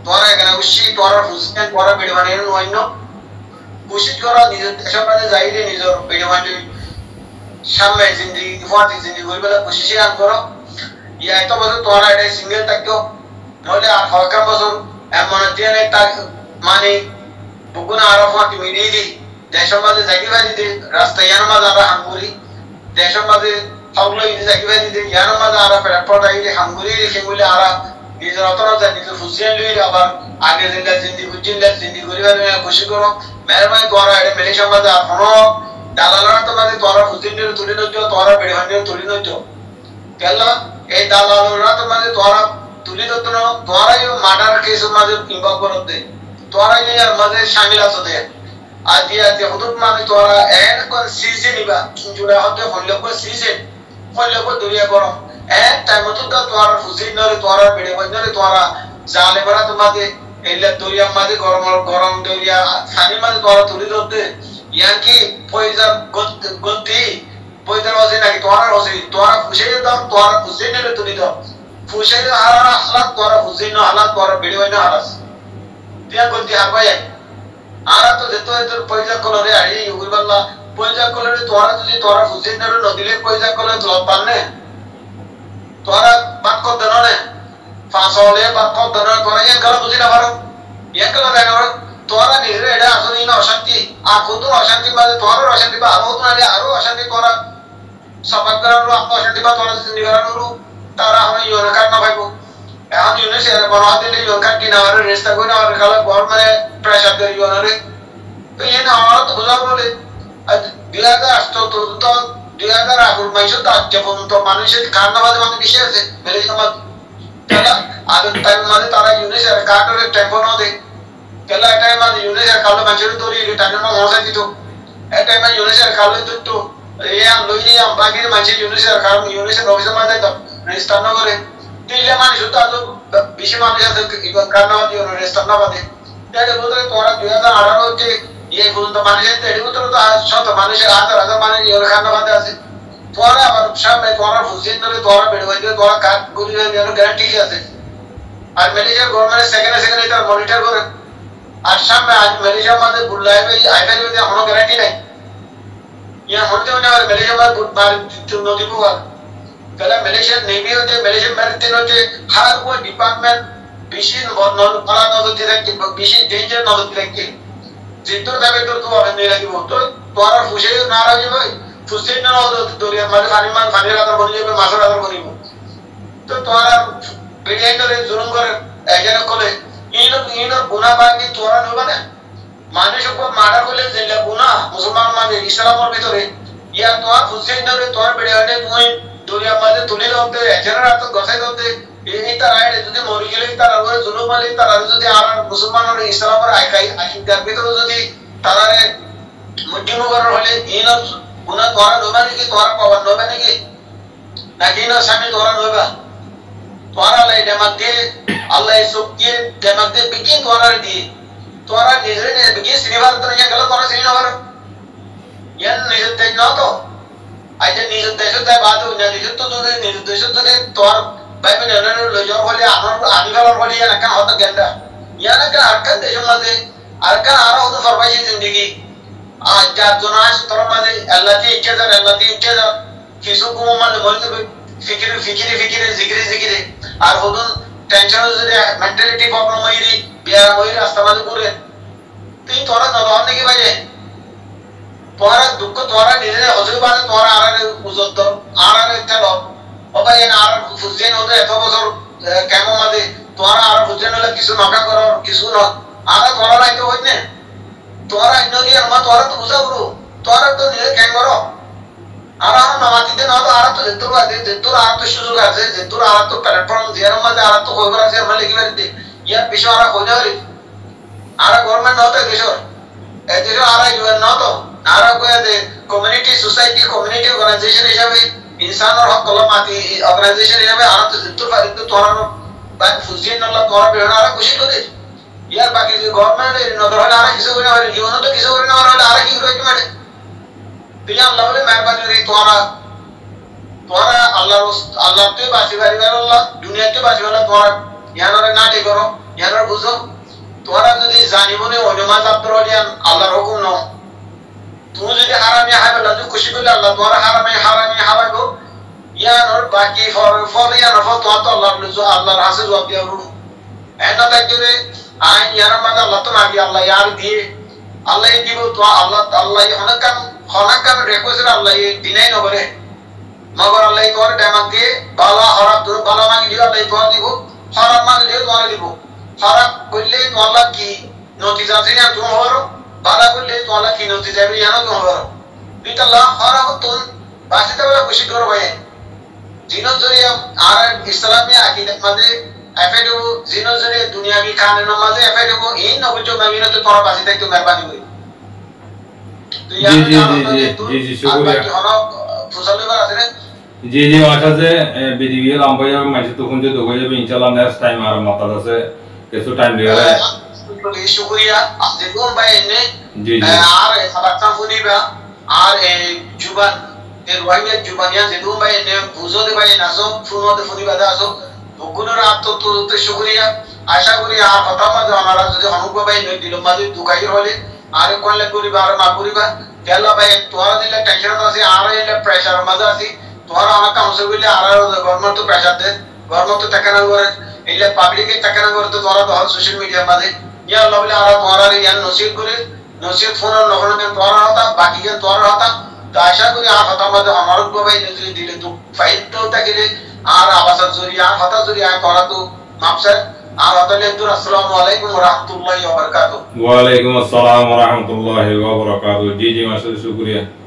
তোরা এখানে উশি তোরা ফুসকেন তোরা ভিডিও বানিয়ে নয়নো খুশি করা নিজের দেশের মাঝে যাইলে নিজের ভিডিও বানিয়ে সামনে জিন্দগি ফাটি জিন্দগি বলে খুশি আন করো ইয়া এত বছর তোরা এটা সিঙ্গেল থাকতো নইলে আর হকার বছর এমন দিয়ে তার মানে বুকুনা আরো ফাটি মিলিয়ে দি দেশের মাঝে যাইতে পারি দি রাস্তা ইয়ার মাঝে আমরা হাঙ্গুরি দেশের মাঝে সবগুলো ইদি যাইতে পারি দি ইয়ার মাঝে আমরা প্ল্যাটফর্ম আইলে হাঙ্গুরি রেখে বলে আমরা নিজের অতরা যায় নিজের ফুসিয়ান লই আবার আগে জিন্দা জিন্দগি বুঝিন্দা জিন্দগি করিবার খুশি করো মেহরবানি তোরা এটা মালয়েশিয়ার মাঝে আর কোনো দালালরা তোমাদের তোরা ফুসিয়ান তুলে নজো তোরা বেড়ানি তুলে নজো কেলা এই দালালরা তোমাদের তোরা তুলে ধরতো না তোরাই মার্ডার কেসের মাঝে ইনভলভ করতে তোরাই এর মাঝে শামিল আছো দে আজ আজ হুদুদ মানে তোরা এর কোন সিসি নিবা জুড়া হতে হইল কোন সিসি হইল কোন দুনিয়া করো এক টাইম তো তোরা ফুসিয়ান নরে তোরা বেড়ে বন্ধরে তোরা জালে বড়া তোমাদের এলে দরিয়া মাঝে গরম গরম দরিয়া পানি মাঝে তোরা তুলে ধরতে ইয়াকি পয়সা গতি পয়সা আছে নাকি তোরা আছে তোরা ফুসে দাও তোরা ফুসে নিলে তুলে দাও ফুসে হারা হালাত তোরা ফুসে না হালাত তোরা ভিডিও না হারাস দিয়া গতি হাবাই আরা তো যেত এত পয়সা কলরে আই উগলবাল্লা পয়সা কলরে তোরা যদি তোরা ফুসে না নদিলে পয়সা কলরে তো পারনে তোরা বাত কর দেন না ফাঁসলে বাত কর দেন তোরা এক গলা বুঝি না পারো এক গলা দেখা পারো তোরা নিজে এটা আসলে না অশান্তি আর খুদুর অশান্তি বাদে তোর অশান্তি বা আরো তোরা আরো অশান্তি তোরা সবাক করার আপনি অশান্তি বা তোরা নিবারণ তারা আমি ইউন কার্ড না পাইবো এখন ইউনে শেয়ার বড় হাতে নিয়ে ইউন কার্ড কিনা আর রেস্তা করে আর খালা বড় মানে প্রেসার দিয়ে ইউনারে তো এই না আমার তো বুঝা বলে দুই হাজার আসতো তো তো দুই হাজার আগুন মাইশো তো আজকে পর্যন্ত মানুষের কান্না বাদে মানে বেশি আছে মেরে সমাজ তারা আগে টাইম মানে তারা ইউনে শেয়ার কার্ডের টেম্পো না দেয় কেলা এটা মানে ইউনে শেয়ার কালো মানুষের তৈরি এটা টাইম না মজা দিত এটা মানে ইউনে শেয়ার কালো তো এই আম লইলি আম বাকি মানুষের ইউনে শেয়ার কারণ ইউনে শেয়ার অফিসে মাঝে তো রেজিস্টার না করে দিলে মানুষ তো আজ বেশি মানুষ আছে কান্না বাদে রেজিস্টার না বাদে এটা বলতে তোরা দুই হাজার আঠারো তে এই পর্যন্ত মানুষের তো এগুলো তো শত মানুষের হাজার হাজার মানুষ ইউনে কান্না বাদে আছে তোরা আবার সামনে তোরা ফুসিয়ে ধরে তোরা বেড়ে হয়ে তোরা কাজ করি গ্যারান্টি আছে আর ম্যানেজার গভর্নমেন্ট সেকেন্ডে সেকেন্ডে তার মনিটর করে আর সামনে আজ ম্যানেজার মাঝে বুল্লাই আইফেল মধ্যে কোনো গ্যারান্টি নাই ইয়া হতে হতে আর ম্যানেজার মাঝে বুধবার নদী পোকার তাহলে ম্যালেশিয়ার নেভি হতে ম্যালেশিয়ার ম্যারিটাইম হতে হার কোন ডিপার্টমেন্ট বেশি ভাড়া নজর দিয়ে রাখছে বেশি ডেঞ্জার নজর দিয়ে রাখছে জিতর যাবে তোর তো অনেক নিয়ে রাখিব তো তোরা ফুসে না রাখি ভাই ফুসে না দরিয়ার মাঝে পানি মান পানি রাখার বনি যাবে মাছের রাখার বনিব তো তোরা বেরিয়ে ধরে জুলুম করে এখানে করে ইনো ইনো গুনাহ বাকি তোরা নবা না মানুষ উপর মার্ডার করলে যেটা গুনাহ মুসলমান মানে ইসলামের ভিতরে ইয়া তোরা ফুসে ধরে তোর বেরিয়ে হতে তুই দরিয়ার মাঝে তুলে ধরতে এখানে রাত গছাই ধরতে এই তারা এটা যদি মরে গেলে তারা ওরে জুলুম আলী তারা যদি আর মুসলমানের ইসলামের আইকাই আকিদার ভিতরে যদি তারারে মুজিবুর হলে ইনো গুনাহ তোরা নবা নাকি তোরা পাওয়া নবা নাকি নাকি না সামনে তোরা নবা তোরা লাই দেমাতে আল্লাহ সব দিয়ে দেমাতে বিকিন তোরা দি তোরা নিজে নিজে বিকিন সিনেমার তো ইয়া গেল তোরা সিনেমা কর ইয়ান নিজে দেখ না তো আইতে নিজে দেশে তাই বাদ হই না নিজে তো যদি নিজে দেশে যদি তোর ভাই মানে এনে লজর হলে আমার আনিগালর হলে ইয়া না হতো গেন্দা ইয়া না কা আরকান দেশের মাঝে আরকান আরো হতো ফরমাইশি জিন্দেগি আজ যার জন্য আজ তোর মাঝে আল্লাহ দিয়ে ইচ্ছা যার আল্লাহ দিয়ে ইচ্ছা যার কিছু কুম মানে বলতে ফিকিরে ফিকিরে ফিকিরে জিকিরে জিকিরে আর হদুন টেনশন যদি মেন্টালিটি প্রবলেম হইরি বিয়া হই রাস্তা মাঝে ঘুরে তুই তোরা নরম নাকি ভাইয়ে তোরা দুঃখ তোরা নিজে হজুর বাদে তোরা আরারে উজত আরারে তেল ও ভাই এনে আর ফুজেন হতে এত বছর কেমন মাঝে তোরা আর ফুজেন হলে কিছু নকা করো কিছু ন আরা তোরা লাইতে হই না তোরা ইন্দি আমার তোরা তো বুঝা বলো তোরা তো নিজে কেন করো আর আমার নামাতিতে না তো আর তো যেতুর আছে যেতুর আর তো সুযোগ আছে যেতুর আর তো প্ল্যাটফর্ম দিয়ার মধ্যে আর তো খবর আছে আমরা লিখি পারিতে ইয়ার বিষয় আর কই যাবে আর গভর্নমেন্ট না তো দেশর এই দেশ আর ইউএন না তো আর কই আছে কমিউনিটি সোসাইটি কমিউনিটি অর্গানাইজেশন হিসাবে ইনসানের হক কলমাতি অর্গানাইজেশন হিসাবে আর তো যেতুর পারিতে তোরা বাই ফুজিয়ে নলা তোরা বেড়া আর খুশি করে ইয়ার বাকি যে গভর্নমেন্ট এর নজর হলে আর কিছু করে আর ইউএন তো কিছু করে না আর কি করে কি মানে তুই আল্লাহ বলে মেহরবানি করে তোরা তোরা আল্লাহর আল্লাহতে বাঁচি পারিবার আল্লাহ দুনিয়াতে বাঁচি পারিবার তোরা ইয়ানরে নাটে করো ইয়ানরে বুঝো তোরা যদি জানি মনে অনুমান লাভ করো আল্লাহর হুকুম নাও তুমি যদি হারামি হাইবে লাজু খুশি করলে আল্লাহ তোরা হারামি হারামি হারাইবো ইয়ানর বাকি ফর ফর ইয়ানর ফর তো তো আল্লাহ লজু আল্লাহর হাসে জবাব দিয়া রু এনা তাকরে আইন ইয়ানর মানে আল্লাহ তো মাগি আল্লাহ ইয়ার দিয়ে আল্লাহ দিব তো আল্লাহ আল্লাহ হনকাম হনকাম রেকোজের আল্লাহ দিনাই নবরে মগর আল্লাহ তোর ডামাক দিয়ে বালা হারাম তোর বালা মাগি দিও আল্লাহ তোর দিব হারাম মাগি দিও তোর দিব হারাম করলে তো আল্লাহ কি নতিজা আছে না তুমি হরো বালা করলে তো আল্লাহ কি নতিজা হবে জানো তুমি হরো তুই আল্লাহ হারাম তো বাসিতে বলে খুশি করো ভাই জিনো জরিয়া আর ইসলামী আকীদা মাঝে এফেডো জিনো জরিয়া দুনিয়াবি কানুন মাঝে এফেডো এই নবুজ মামিনা তো তোর বাসিতে একটু মেহরবানি করি তুই জি জি জি জি জি শুকরিয়া জি জি মাশাআল্লাহ বিডিবি লম্বাইয়া মাঝে তখন যে দোয়া যাবে ইনশাআল্লাহ নেক্সট টাইম আর মাতা আছে কিছু টাইম দিয়ে শুকরিয়া আপনি কোন ভাই নে জি জি আর সাবাতাম ফুনিবা আর এই জুবান এর ওয়াইয়া জুবানিয়া যেদুম ভাই নে বুঝতে ভাই নাসো ফুনতে ফুনিবা দাসো বগুনের আত্ম তো শুকরিয়া আশা করি আর কথা মাঝে আমরা যদি অনুভব ভাই নই দিল মাঝে দুকাই হলে আর কোনলে করিবা আর মা করিবা কেলা ভাই তোরা দিলে টেনশন আছে আর এলে প্রেসার মাঝে আছে তোরা অনেক কাউন্সিল বলে আর গভর্নমেন্ট তো প্রেসার দে গভর্নমেন্ট তো টাকা না করে এলে পাবলিকে টাকা না করে তো তোরা তো সোশ্যাল মিডিয়া মাঝে ইয়া আল্লাহ বলে আর তোরা রে ইয়ান নসিহত করে নসিহত ফোন নহন কেন তোরা হতা বাকি কেন তোরা হতা তো আশা করি আর কথা মাঝে আমার ভাই যদি দিলে তো ফাইল তো তাকিলে আর আবাসত জরিয়া হতা জরিয়া তোরা তো মাপসার আর তাহলে তো আসসালামু আলাইকুম ওয়া রাহমাতুল্লাহি ওয়া বারাকাতুহু ওয়া আলাইকুম আসসালাম ওয়া রাহমাতুল্লাহি ওয়া বারাকাতুহু জি জি মাশাআল্লাহ শুকরিয়া